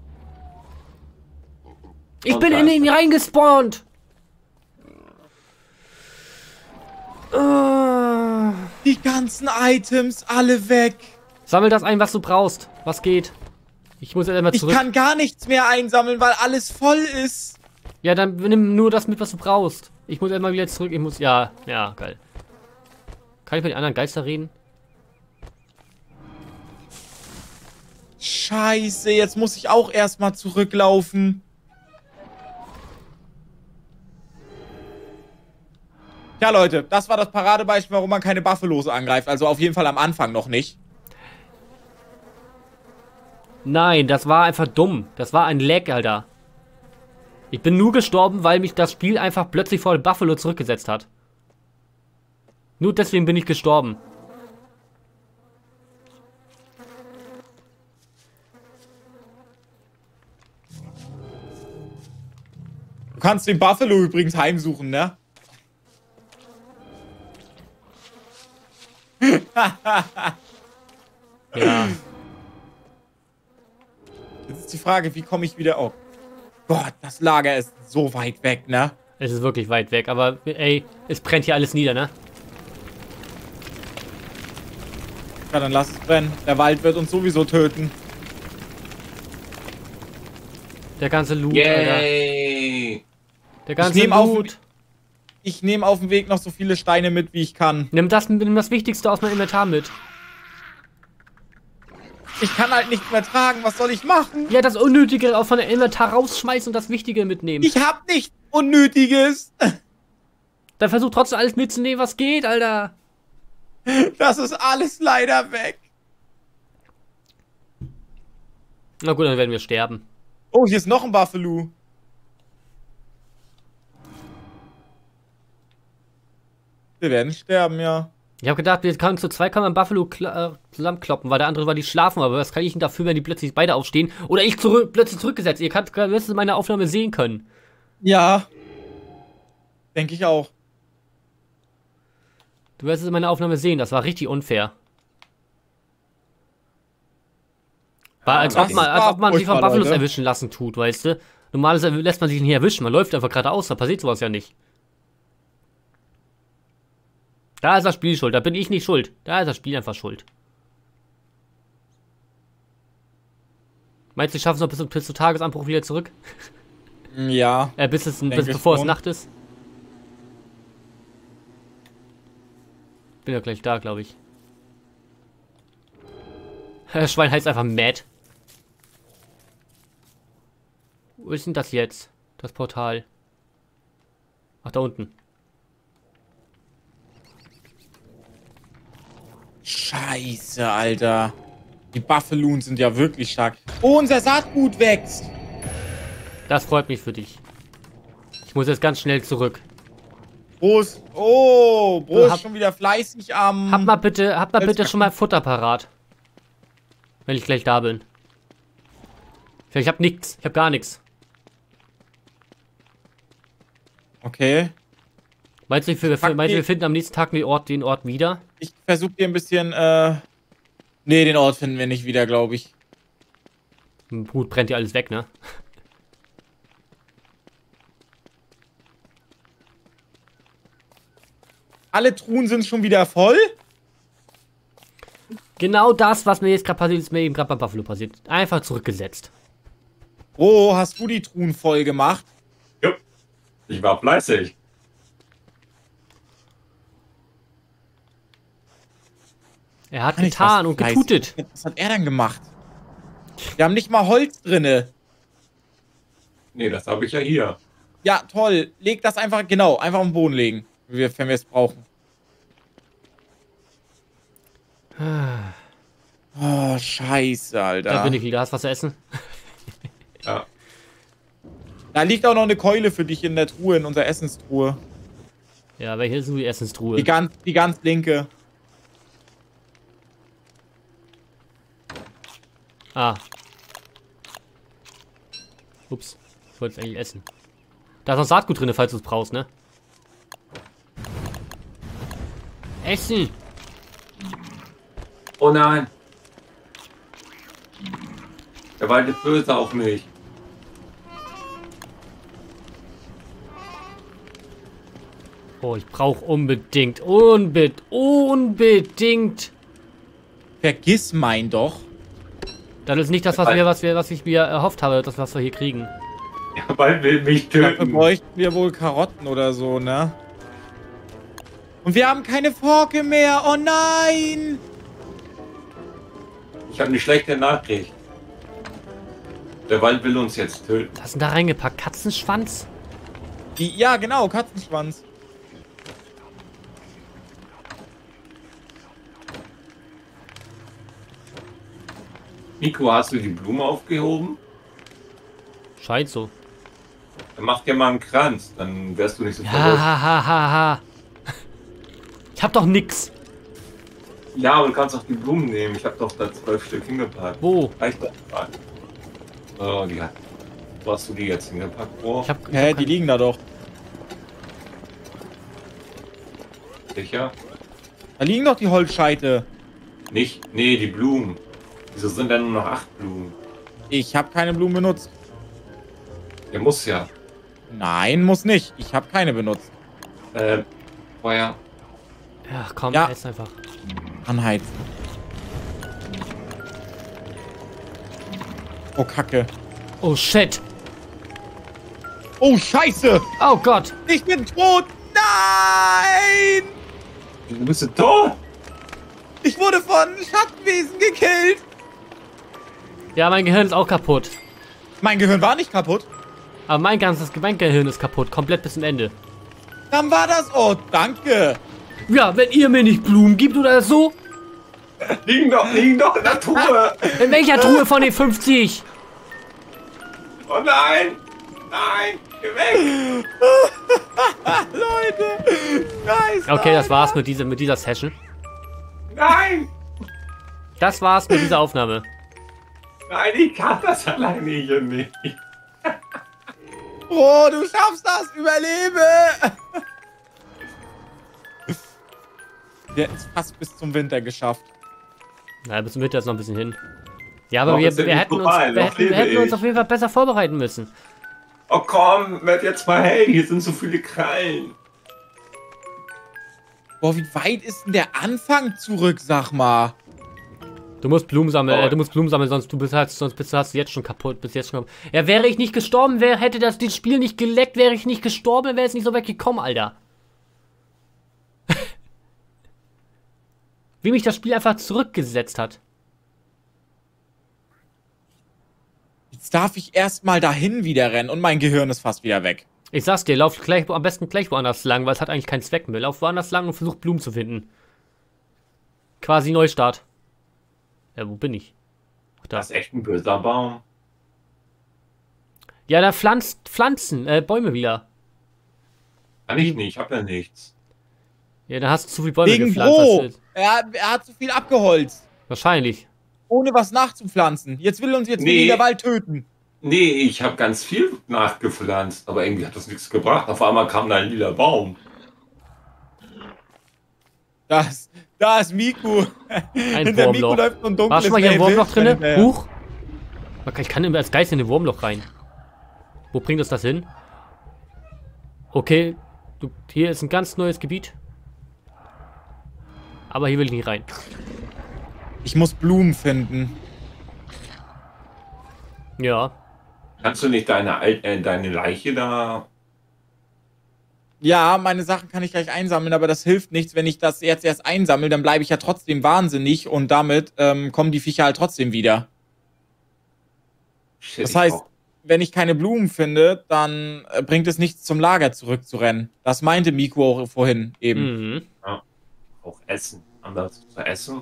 Ich Und bin in was? ihn reingespawnt. Ah. Die ganzen Items, alle weg. Sammel das ein, was du brauchst. Was geht? Ich muss jetzt einmal Ich zurück. kann gar nichts mehr einsammeln, weil alles voll ist. Ja, dann nimm nur das mit, was du brauchst. Ich muss einmal wieder zurück. Ich muss. Ja, geil. Kann ich mit den anderen Geister reden? Scheiße, jetzt muss ich auch erstmal zurücklaufen. Ja, Leute, das war das Paradebeispiel, warum man keine Buffalos angreift. Also auf jeden Fall am Anfang noch nicht. Nein, das war einfach dumm. Das war ein Lag, Alter. Ich bin nur gestorben, weil mich das Spiel einfach plötzlich vor den Buffalo zurückgesetzt hat. Nur deswegen bin ich gestorben. Du kannst den Buffalo übrigens heimsuchen, ne? Ja. Jetzt ist die Frage, wie komme ich wieder... Oh Gott, das Lager ist so weit weg, ne? Es ist wirklich weit weg, aber ey, es brennt hier alles nieder, ne? Ja, dann lass es brennen. Der Wald wird uns sowieso töten. Der ganze Loot, Yay! Alter. Der ganze Loot. Ich nehme auf dem Weg noch so viele Steine mit, wie ich kann. Nimm das Wichtigste aus meinem Inventar mit. Ich kann halt nichts mehr tragen. Was soll ich machen? Ja, das Unnötige auch von der Inventar rausschmeißen und das Wichtige mitnehmen. Ich hab nichts Unnötiges. Dann versuch trotzdem alles mitzunehmen, was geht, Alter. Das ist alles leider weg. Na gut, dann werden wir sterben. Oh, hier ist noch ein Buffalo. Wir werden sterben, ja. Ich habe gedacht, wir können zu zweit einen Buffalo zusammenkloppen, weil der andere war die schlafen, aber was kann ich denn dafür, wenn die plötzlich beide aufstehen? Oder ich plötzlich zurückgesetzt. Ihr wirst meine Aufnahme sehen können. Ja. Denke ich auch. Du wirst es in meiner Aufnahme sehen, das war richtig unfair. War, als ob man sich von Buffalos erwischen lassen tut, weißt du? Normalerweise lässt man sich nicht erwischen, man läuft einfach geradeaus, da passiert sowas ja nicht. Da ist das Spiel schuld, da bin ich nicht schuld. Da ist das Spiel einfach schuld. Meinst du, ich schaffe es noch bis zum Tagesanbruch wieder zurück? Ja. Bis bevor es Nacht ist? Bin ja gleich da, glaube ich. Das Schwein heißt einfach Mad. Wo ist denn das jetzt? Das Portal. Ach, da unten. Scheiße, Alter. Die Buffaloons sind ja wirklich stark. Oh, unser Saatgut wächst. Das freut mich für dich. Ich muss jetzt ganz schnell zurück. Bros. Oh, Bros ist schon wieder fleißig am... Hab mal bitte schon mal Futter parat. Wenn ich gleich da bin. Ich hab nichts. Ich hab gar nichts. Okay. Meinst du, wir finden am nächsten Tag den Ort wieder? Ich versuche dir ein bisschen, nee, den Ort finden wir nicht wieder, glaube ich. Gut, brennt ja alles weg, ne? Alle Truhen sind schon wieder voll? Genau das, was mir jetzt gerade passiert ist, mir eben gerade beim Buffalo passiert. Einfach zurückgesetzt. Oh, hast du die Truhen voll gemacht? Ja. Ich war fleißig. Er hat getan und getutet. Was hat er dann gemacht? Wir haben nicht mal Holz drinne. Nee, das habe ich ja hier. Ja, toll. Leg das einfach, genau, einfach auf den Boden legen. Wenn wir es brauchen. Oh, scheiße, Alter. Da bin ich wieder. Hast du was zu essen? Ja. Da liegt auch noch eine Keule für dich in der Truhe, in unserer Essenstruhe. Ja, welche ist die Essenstruhe? Die ganz linke. Ah. Ups. Ich wollte es eigentlich essen. Da ist noch Saatgut drin, falls du es brauchst, ne? Essen! Oh nein. Der Wald ist böse auf mich. Oh, ich brauche unbedingt. Unbedingt. Vergiss mein doch. Das ist nicht das, was ich mir erhofft habe, das, was wir hier kriegen. Der Wald will mich Dafür töten. bräuchten wir wohl Karotten oder so, ne? Und wir haben keine Forke mehr. Oh nein! Ich habe eine schlechte Nachricht. Der Wald will uns jetzt töten. Was ist denn da reingepackt? Katzenschwanz? Ja, genau, Katzenschwanz. Nico, hast du die Blume aufgehoben? Scheint so. Dann mach dir mal einen Kranz, dann wärst du nicht so Ja, verrückt. ha. Ich hab doch nix. Ja, aber du kannst auch die Blumen nehmen. Ich habe doch da 12 Stück hingepackt. Wo? Reicht doch. Oh, die hat. Wo hast du die jetzt hingepackt? Wo? Hä, die liegen da doch. Sicher? Da liegen doch die Holzscheite. Nicht? Nee, die Blumen. Wieso sind denn nur noch 8 Blumen? Ich habe keine Blumen benutzt. Der muss ja. Nein, muss nicht. Ich habe keine benutzt. Feuer. Ja, komm, Ja. ess einfach. Anheizen. Oh, Kacke. Oh, shit. Oh, Scheiße. Oh Gott. Ich bin tot. Nein. Du bist tot! Ich wurde von Schattenwesen gekillt. Ja, mein Gehirn ist auch kaputt. Mein Gehirn war nicht kaputt. Aber mein Gehirn ist kaputt. Komplett bis zum Ende. Dann war das. Oh, danke. Ja, wenn ihr mir nicht Blumen gibt oder so. Liegen doch in der Truhe! In welcher Truhe von den 50? Oh nein! Nein! Geh weg! Leute. Nice. Okay, das war's mit dieser Session. Nein! Das war's mit dieser Aufnahme. Nein, ich kann das alleine hier nicht. Oh, du schaffst das. Überlebe. Wir hätten es fast bis zum Winter geschafft. Na, bis zum Winter ist noch ein bisschen hin. Ja, aber Noch wir ist ja nicht hätten vorbei, noch lebe wir hätten uns ich. auf jeden Fall besser vorbereiten müssen. Oh komm, werd jetzt mal hell, hier sind so viele Krallen. Boah, wie weit ist denn der Anfang zurück, sag mal? Du musst Blumen sammeln, Oh. sonst hast du jetzt schon kaputt, bist jetzt schon kaputt. Ja, wäre ich nicht gestorben, hätte das Spiel nicht geleckt, wäre ich nicht gestorben, wäre es nicht so weggekommen, Alter. Wie mich das Spiel einfach zurückgesetzt hat. Jetzt darf ich erstmal dahin wieder rennen und mein Gehirn ist fast wieder weg. Ich sag's dir, lauf am besten gleich woanders lang, weil es hat eigentlich keinen Zweck mehr. Lauf woanders lang und versuch Blumen zu finden. Quasi Neustart. Ja, wo bin ich? Ach, da. Das ist echt ein böser Baum. Ja, da Pflanzen, Bäume wieder. Kann ich nicht, ich hab ja nichts. Ja, da hast du zu viele Bäume Wegen gepflanzt. Bro. Er hat zu viel abgeholzt. Wahrscheinlich. Ohne was nachzupflanzen. Jetzt will uns Nee. der Wald töten. Nee, ich habe ganz viel nachgepflanzt, aber irgendwie hat das nichts gebracht. Auf einmal kam da ein lila Baum. Da ist Miku. Ein Hinter Miku Wurmloch. läuft so ein dunkles War schon mal hier ein Wurmloch drinne? hinterher. Huch. Okay, ich kann immer als Geist in den Wurmloch rein. Wo bringt uns das hin? Okay, hier ist ein ganz neues Gebiet. Aber hier will ich nicht rein. Ich muss Blumen finden. Ja. Kannst du nicht deine Leiche da... Ja, meine Sachen kann ich gleich einsammeln, aber das hilft nichts, wenn ich das jetzt erst einsammle, dann bleibe ich ja trotzdem wahnsinnig und damit kommen die Viecher halt trotzdem wieder. Shit, Das ich heißt, brauch- wenn ich keine Blumen finde, dann bringt es nichts, zum Lager zurückzurennen. Das meinte Miku auch vorhin eben. Mhm. auch Essen. Anders zu essen.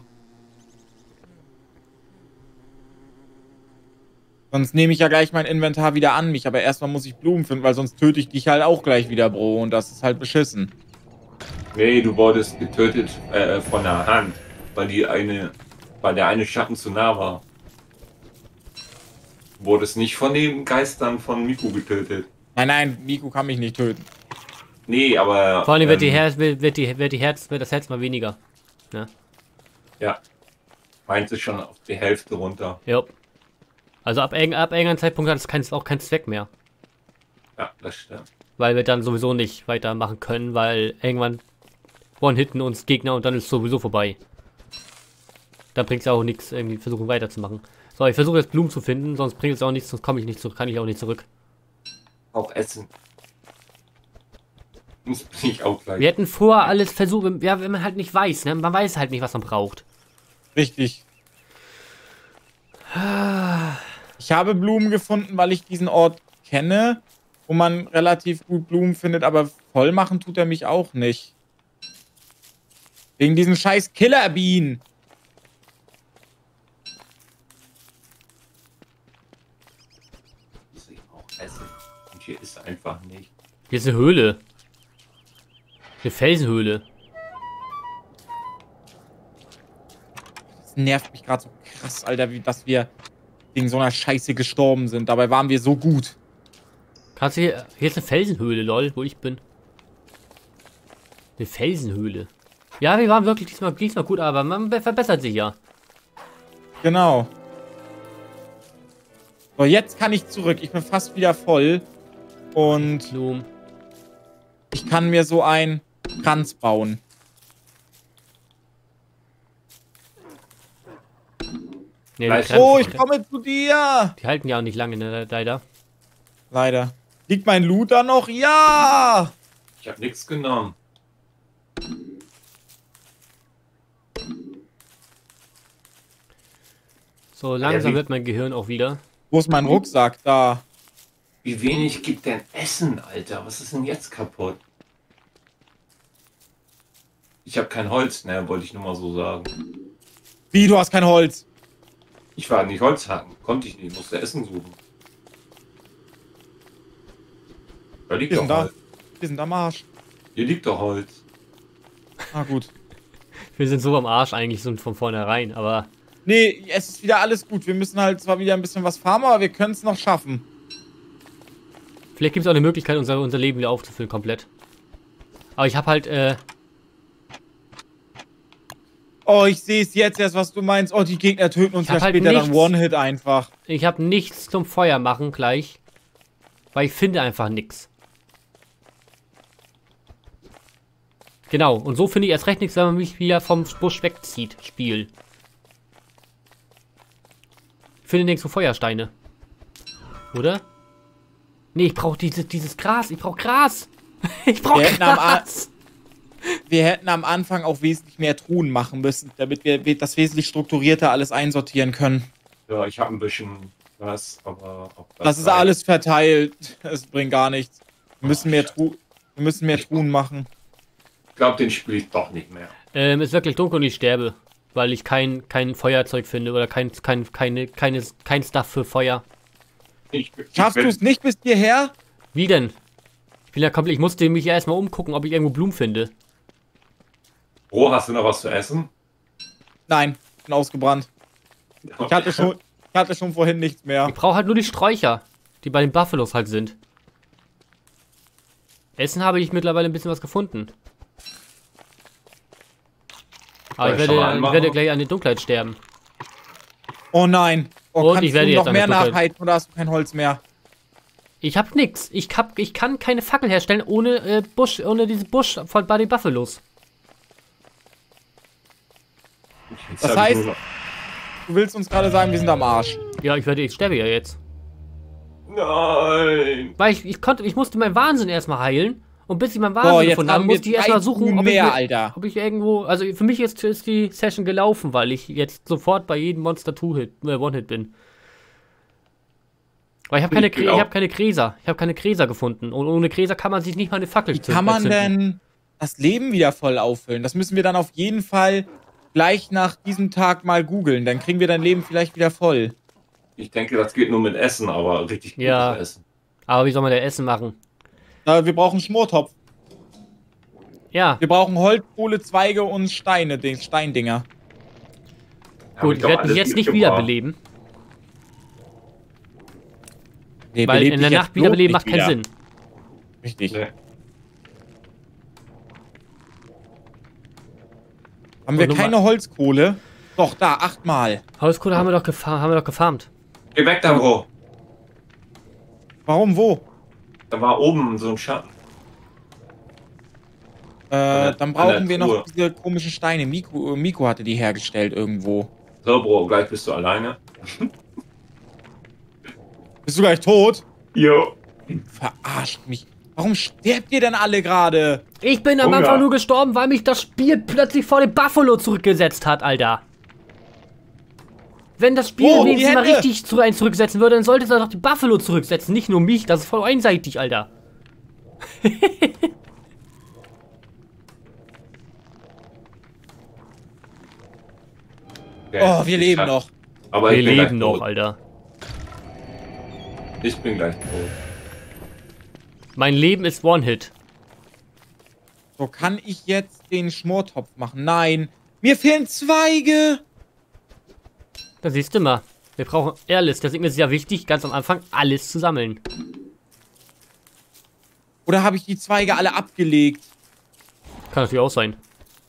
Sonst nehme ich ja gleich mein Inventar wieder an mich, aber erstmal muss ich Blumen finden, weil sonst töte ich dich halt auch gleich wieder, Bro, und das ist halt beschissen. Nee, du wurdest getötet von der Hand, weil der eine Schatten zu nah war. Du wurdest nicht von den Geistern von Miku getötet. Nein, Miku kann mich nicht töten. Nee, aber... Vor allem wird das Herz mal weniger. Ne? Ja. Meinte schon auf die Hälfte runter. Ja. Also ab irgendeinem Zeitpunkt hat es auch keinen Zweck mehr. Ja, das stimmt. Weil wir dann sowieso nicht weitermachen können, weil irgendwann one-hitten uns Gegner und dann ist es sowieso vorbei. Da bringt es auch nichts, irgendwie versuchen weiterzumachen. So, ich versuche jetzt Blumen zu finden, sonst bringt es auch nichts, sonst komme ich nicht zurück, kann ich auch nicht zurück. Auch Essen. Das bin ich auch gleich. Wir hätten vorher alles versucht, ja, wenn man halt nicht weiß, ne? Man weiß halt nicht, was man braucht. Richtig. Ich habe Blumen gefunden, weil ich diesen Ort kenne, wo man relativ gut Blumen findet, aber voll machen tut er mich auch nicht. Wegen diesen scheiß Killerbienen. Muss ich auch essen. Und hier ist einfach nicht. Hier ist eine Höhle. Eine Felsenhöhle. Das nervt mich gerade so krass, Alter, wie dass wir wegen so einer Scheiße gestorben sind. Dabei waren wir so gut. Kannst du hier ist eine Felsenhöhle, lol, wo ich bin. Eine Felsenhöhle. Ja, wir waren wirklich diesmal gut, aber man verbessert sich ja. Genau. So, jetzt kann ich zurück. Ich bin fast wieder voll. Und Blumen. ich kann mir so einen Kranz bauen. Nee, Oh, ich komme zu dir! Die halten ja auch nicht lange, ne, leider. Leider. Liegt mein Loot da noch? Ja! Ich habe nichts genommen. So langsam Ja, wird mein Gehirn auch wieder. Wo ist mein Rucksack? Da. Wie wenig gibt denn Essen, Alter? Was ist denn jetzt kaputt? Ich habe kein Holz, ne? Wollte ich nur mal so sagen. Wie, du hast kein Holz? Ich war nicht Holz hacken. Konnte ich nicht. Musste Essen suchen. Da liegt Wir doch sind da. Holz. Wir sind am Arsch. Hier liegt doch Holz. Ah, gut. Wir sind so am Arsch eigentlich so von vornherein, aber... Nee, es ist wieder alles gut. Wir müssen halt zwar wieder ein bisschen was farmen, aber wir können es noch schaffen. Vielleicht gibt es auch eine Möglichkeit, unser Leben wieder aufzufüllen, komplett. Aber ich habe halt, Oh, ich sehe es jetzt erst, was du meinst. Oh, die Gegner töten uns Ich hab ja halt später dann nichts. One-Hit einfach. ich habe nichts zum Feuer machen gleich. Weil ich finde einfach nichts. Genau, und so finde ich erst recht nichts, wenn man mich wieder vom Busch wegzieht, Spiel. Ich finde nirgendwo Feuersteine. Oder? Nee, ich brauche dieses Gras. Ich brauche Gras. Ich brauche Gras. Wir hätten am Anfang auch wesentlich mehr Truhen machen müssen, damit wir das wesentlich strukturierter alles einsortieren können. Ja, ich habe ein bisschen was, aber... Ob Das ist alles verteilt. Es bringt gar nichts. Wir müssen mehr Truhen machen. Ich glaube, den spiele ich doch nicht mehr. Es ist wirklich dunkel und ich sterbe. Weil ich kein Feuerzeug finde oder kein Stuff für Feuer. Schaffst du es nicht bis hierher? Wie denn? Ich bin ja komplett. Ich musste mich erstmal umgucken, ob ich irgendwo Blumen finde. Oh, hast du noch was zu essen? Nein, bin ausgebrannt. Ich hatte schon vorhin nichts mehr. Ich brauche halt nur die Sträucher, die bei den Buffalos halt sind. Essen habe ich mittlerweile ein bisschen was gefunden. Aber ich werde gleich an der Dunkelheit sterben. Oh nein. Oh, Und kannst ich werde du jetzt noch an mehr der Dunkelheit- nachheizen oder hast du kein Holz mehr? Ich habe nix. Ich kann keine Fackel herstellen ohne diesen Busch von bei den Buffalos. Das heißt, du willst uns gerade sagen, wir sind am Arsch. Ja, ich sterbe ja jetzt. Nein! Weil ich musste meinen Wahnsinn erstmal heilen. Und bis ich meinen Wahnsinn jetzt gefunden habe, haben wir musste ich erstmal 3 suchen, mehr, Alter. ob ich irgendwo. Also für mich ist die Session gelaufen, weil ich jetzt sofort bei jedem Monster One-Hit bin. Weil ich habe keine Gräser. Ich habe keine Gräser gefunden. Und ohne Gräser kann man sich nicht mal eine Fackel Wie kann man denn das Leben wieder voll auffüllen? Das müssen wir dann auf jeden Fall gleich nach diesem Tag mal googeln. Dann kriegen wir dein Leben vielleicht wieder voll. Ich denke, das geht nur mit Essen, aber richtig gutes Ja. Essen. Aber wie soll man da Essen machen? Wir brauchen Schmortopf. Ja, Wir brauchen Holz, Kohle, Zweige und Steine, Steindinger. Hab gut, ich doch werde mich alles jetzt nicht mitgebracht. wiederbeleben. Nee, Weil belebt in der dich jetzt Nacht wiederbeleben bloß macht keinen Sinn. nicht wieder. Richtig. Nee. Haben wir Und keine Holzkohle? Doch, da, 8-mal. Holzkohle haben wir doch gefarmt. Geh weg da, Bro. Warum, wo? Da war oben so ein Schatten. Dann brauchen wir noch Truhe. diese komischen Steine. Miko hatte die hergestellt irgendwo. So, Bro, gleich bist du alleine. Bist du gleich tot? Jo. Verarscht mich. Warum sterbt ihr denn alle gerade? Ich bin am Hunger. Anfang nur gestorben, weil mich das Spiel plötzlich vor den Buffalo zurückgesetzt hat, Alter. Wenn das Spiel Oh, die wenigstens mal Hände. richtig zurücksetzen würde, dann sollte es doch die Buffalo zurücksetzen, nicht nur mich. Das ist voll einseitig, Alter. Okay, Oh, wir leben ja. noch. Aber Wir ich bin gleich leben noch, tot. Alter. Ich bin gleich tot. Mein Leben ist One-Hit. So, kann ich jetzt den Schmortopf machen? Nein. Mir fehlen Zweige. Da siehst du mal. Wir brauchen Airlist. Deswegen ist es ja wichtig, ganz am Anfang alles zu sammeln. Oder habe ich die Zweige alle abgelegt? Kann natürlich auch sein.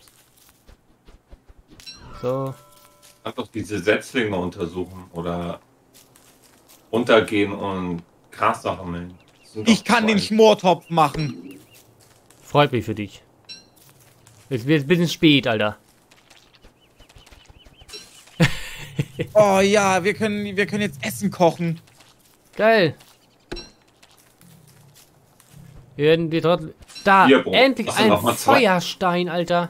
So. Kann doch diese Setzlinge untersuchen oder runtergehen und Gras sammeln. Das sind doch Ich kann den zwei. Schmortopf machen. Freut mich für dich. Es wird ein bisschen spät, Alter. Oh ja, wir können jetzt Essen kochen. Geil. Werden wir dort... Da, Hier, Bro. endlich Hast du ein noch mal zwei? Feuerstein, Alter.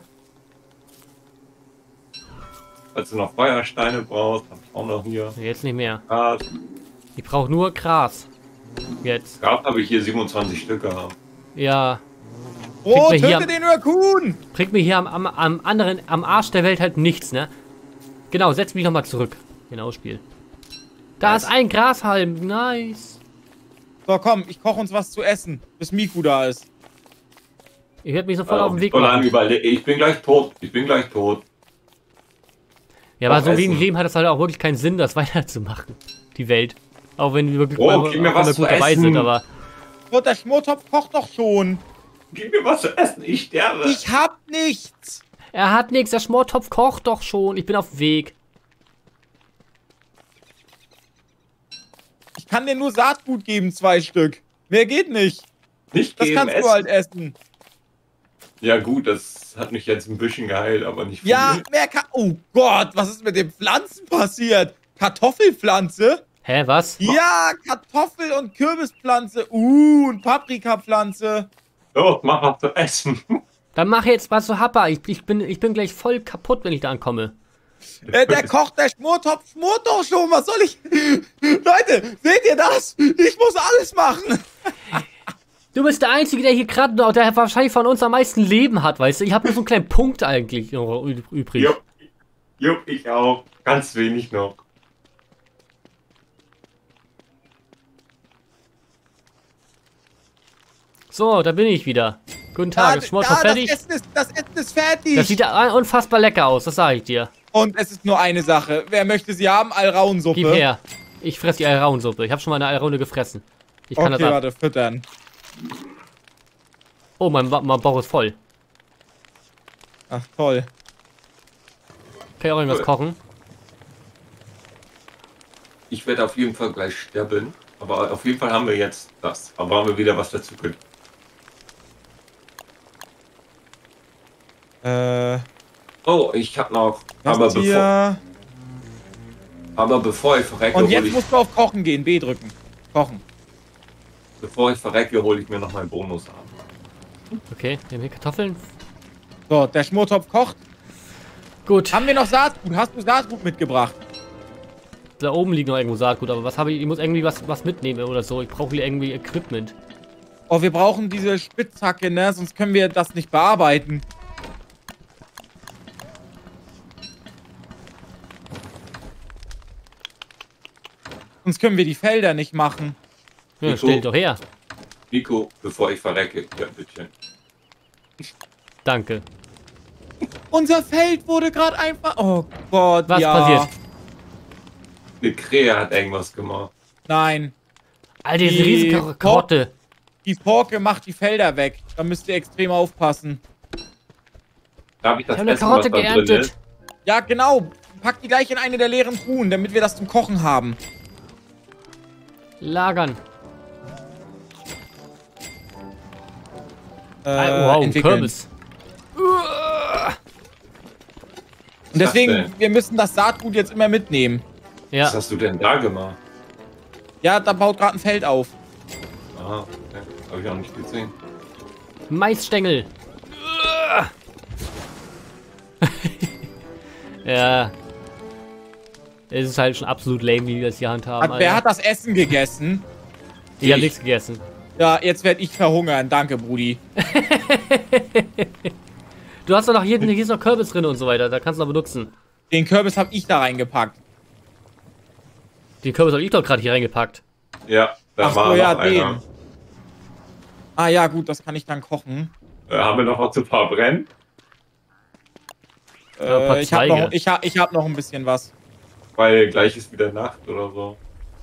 Falls du noch Feuersteine brauchst, hab ich auch noch hier. Jetzt nicht mehr. Gras. Ich brauche nur Gras. Jetzt. Gras habe ich hier 27 Stück gehabt. Ja. Oh, Kriegt mir hier töte den Raccoon. Bringt mir hier am Arsch der Welt halt nichts, ne? Genau, setz mich nochmal zurück. Genau, Spiel. Da Nice. ist ein Grashalm. Nice. So, komm, ich koche uns was zu essen, bis Miku da ist. Ich werde mich sofort auf den Weg machen. Ich bin gleich tot. Ich bin gleich tot. Ja, aber Auf so wegen Essen. Leben hat es halt auch wirklich keinen Sinn, das weiterzumachen. Die Welt. Auch wenn wir wirklich Oh, gib mir was zu gut dabei essen. sind, aber... Oh, der Schmortopf kocht doch schon. Gib mir was zu essen. Ich sterbe. Ich hab nichts. Er hat nichts, der Schmortopf kocht doch schon. Ich bin auf dem Weg. Ich kann dir nur Saatgut geben, 2 Stück. Mehr geht nicht. Nicht Das geben, kannst du essen. halt essen. Ja gut, das hat mich jetzt ein bisschen geheilt, aber nicht viel. Ja, mehr kann... Oh Gott, was ist mit den Pflanzen passiert? Kartoffelpflanze? Hä, was? Ja, Kartoffel- und Kürbispflanze. Und Paprikapflanze. Los, mach was zu essen. Dann mach jetzt was zu Happa. Ich bin gleich voll kaputt, wenn ich da ankomme. Der kocht, der Schmortopf schmort doch schon. Was soll ich... Leute, seht ihr das? Ich muss alles machen. Du bist der Einzige, der hier gerade, der wahrscheinlich von uns am meisten Leben hat, weißt du? Ich habe nur so einen kleinen Punkt eigentlich übrig. Jupp. Jupp, ich auch. Ganz wenig noch. So, da bin ich wieder. Guten Tag, ist Schmortopf fertig? Das Essen ist fertig. Das sieht ja unfassbar lecker aus, das sage ich dir. Und es ist nur eine Sache. Wer möchte sie haben? Alraunsuppe. Gib her. Ich fresse die Alraunsuppe. Ich habe schon mal eine Alraune gefressen. Ich kann Okay, das ab. warte, füttern. Oh, mein Bauch ist voll. Ach, toll. Kann ich auch irgendwas kochen? Ich werde auf jeden Fall gleich sterben. Aber auf jeden Fall haben wir jetzt das. Aber haben wir wieder was dazu können. Oh, ich hab noch. Aber bevor ich verrecke, Und jetzt musst du auf Kochen gehen. B drücken. Kochen. bevor ich verrecke, hole ich mir noch meinen Bonus ab. Okay, wir haben hier Kartoffeln. So, der Schmortopf kocht. Gut, Haben wir noch Saatgut? Hast du Saatgut mitgebracht? da oben liegt noch irgendwo Saatgut, aber was habe ich? Ich muss irgendwie was mitnehmen oder so. Ich brauche hier irgendwie Equipment. Oh, wir brauchen diese Spitzhacke, ne? Sonst können wir das nicht bearbeiten. Sonst können wir die Felder nicht machen. Ja, Nico. stell doch her. Nico, bevor ich verrecke, ja, bitte. Danke. Unser Feld wurde gerade einfach... Oh Gott, Was ja. passiert? Die Krähe hat irgendwas gemacht. Nein. Alter, diese Die riesige Karotte. Die Forke macht die Felder weg. Da müsst ihr extrem aufpassen. Darf ich das Ich habe eine essen, Karotte was da drin geerntet. ist? Ja, genau. Pack die gleich in eine der leeren Truhen, damit wir das zum Kochen haben. Lagern. Entwickeln. Kürbis. Und deswegen, Was denn? wir müssen das Saatgut jetzt immer mitnehmen. Ja, Was hast du denn da gemacht? Ja, da baut gerade ein Feld auf. Ah, okay. Habe ich auch nicht gesehen. Maisstängel. Ja. Es ist halt schon absolut lame, wie die das hier handhaben. Wer hat das Essen gegessen? Ich hab nichts gegessen. Ja, jetzt werde ich verhungern. Danke, Brudi. Du hast doch noch hier ist noch Kürbis drin und so weiter. Da kannst du noch benutzen. Den Kürbis habe ich da reingepackt. Den Kürbis habe ich doch gerade hier reingepackt. Ja, da Ach war so, ja, noch einer. den. Ah ja, gut, das kann ich dann kochen. Haben wir noch was zu verbrennen? ein paar Ich habe Zweige. noch, ich hab noch ein bisschen was. Weil gleich ist wieder Nacht oder so.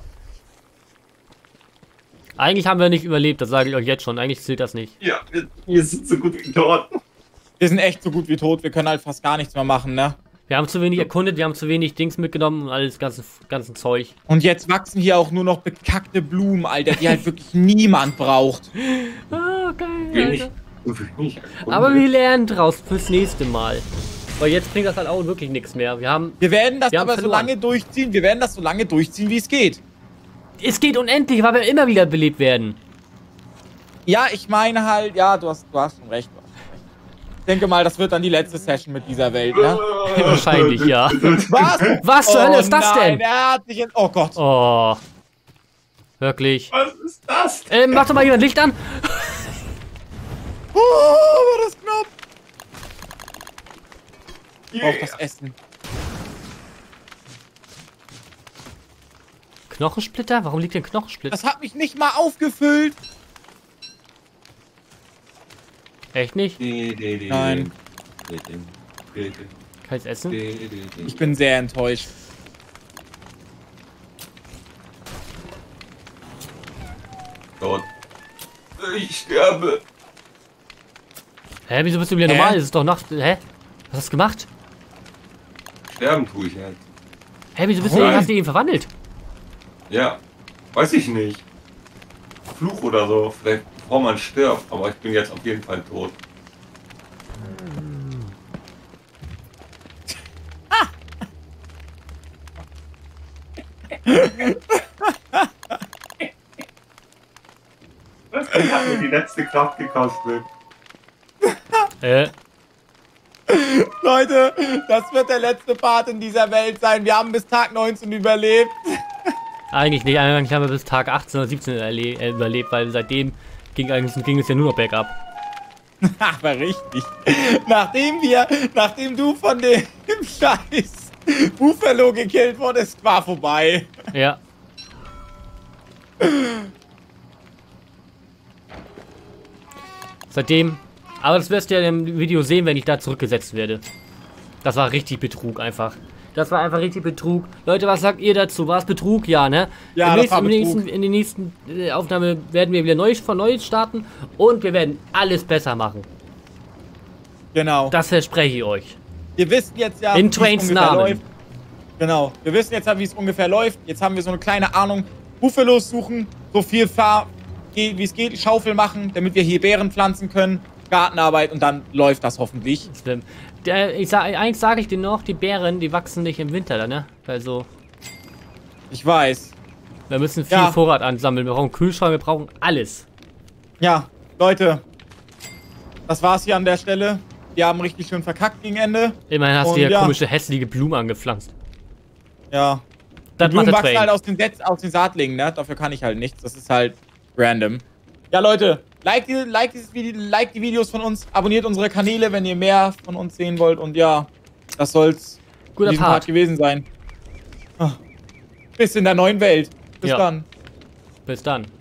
Eigentlich haben wir nicht überlebt, das sage ich euch jetzt schon. Eigentlich zählt das nicht. Ja, wir sind so gut wie dort. Wir sind echt so gut wie tot. Wir können halt fast gar nichts mehr machen, ne? Wir haben zu wenig erkundet, wir haben zu wenig Dings mitgenommen und alles ganzen Zeug. Und jetzt wachsen hier auch nur noch bekackte Blumen, Alter, die halt wirklich niemand braucht. Ah, geil, Wir Alter. nicht Aber wir lernen draus fürs nächste Mal. Weil jetzt bringt das halt auch wirklich nichts mehr. Wir haben Wir haben verloren. so lange durchziehen. Wir werden das so lange durchziehen, wie es geht. Es geht unendlich, weil wir immer wieder belebt werden. Ja, ich meine halt, ja, du hast schon recht. Ich denke mal, das wird dann die letzte Session mit dieser Welt, ne? Wahrscheinlich, ja. Was? Was zur Hölle ist das nein, denn? Er hat sich jetzt. Oh Gott. Oh. Wirklich. Was ist das? Mach doch mal jemand Licht an. Oh, war das knapp. Ich brauch Yeah. das Essen. Knochensplitter? Warum liegt denn Knochensplitter? Das hat mich nicht mal aufgefüllt. Echt nicht? Nein. Kann ich's essen? Ich bin sehr enttäuscht. Gott. Ich sterbe. Hä, wieso bist du wieder Hä? normal? Es ist doch Nacht. Hä? Was hast du gemacht? Sterben tue ich jetzt. Hä, wieso bist du Warum? hast du ihn verwandelt? Ja, weiß ich nicht. Fluch oder so, vielleicht bevor man stirbt, aber ich bin jetzt auf jeden Fall tot. Das hat mir die letzte Kraft gekostet. Leute, das wird der letzte Part in dieser Welt sein. Wir haben bis Tag 19 überlebt. Eigentlich nicht. Eigentlich haben wir bis Tag 18 oder 17 überlebt, weil seitdem ging es ja nur noch bergab. Aber richtig. Nachdem du von dem Scheiß Buffalo gekillt wurdest, war vorbei. Ja. Seitdem. Aber das wirst du ja im Video sehen, wenn ich da zurückgesetzt werde. Das war richtig Betrug einfach. Das war einfach richtig Betrug. Leute, was sagt ihr dazu? War es Betrug? Ja, ne? Ja, das war Betrug. In der nächsten Aufnahme werden wir wieder von neu starten. Und wir werden alles besser machen. Genau. Das verspreche ich euch. Wir wissen jetzt ja, In wie es Twains ungefähr Namen. läuft. Genau. Wir wissen jetzt ja, wie es ungefähr läuft. Jetzt haben wir so eine kleine Ahnung. Buffalos suchen, so viel wie es geht, Schaufel machen, damit wir hier Beeren pflanzen können, Gartenarbeit und dann läuft das hoffentlich. Schlimm. Eins sage ich dir noch, die Beeren, die wachsen nicht im Winter, ne? Also, Ich weiß. wir müssen viel Ja. Vorrat ansammeln. Wir brauchen Kühlschrank, wir brauchen alles. Ja, Leute. Das war's hier an der Stelle. Wir haben richtig schön verkackt gegen Ende. Immerhin hast Und du ja ja. komische, hässliche Blumen angepflanzt. Ja. Das Die macht Blumen der wachsen Train. halt aus den Saatlingen, ne? Dafür kann ich halt nichts. Das ist halt random. Ja, Leute, like die Videos von uns, abonniert unsere Kanäle, wenn ihr mehr von uns sehen wollt. Und ja, das soll's Guter in diesem Part. Part gewesen sein. Bis in der neuen Welt. Bis Ja. dann. Bis dann.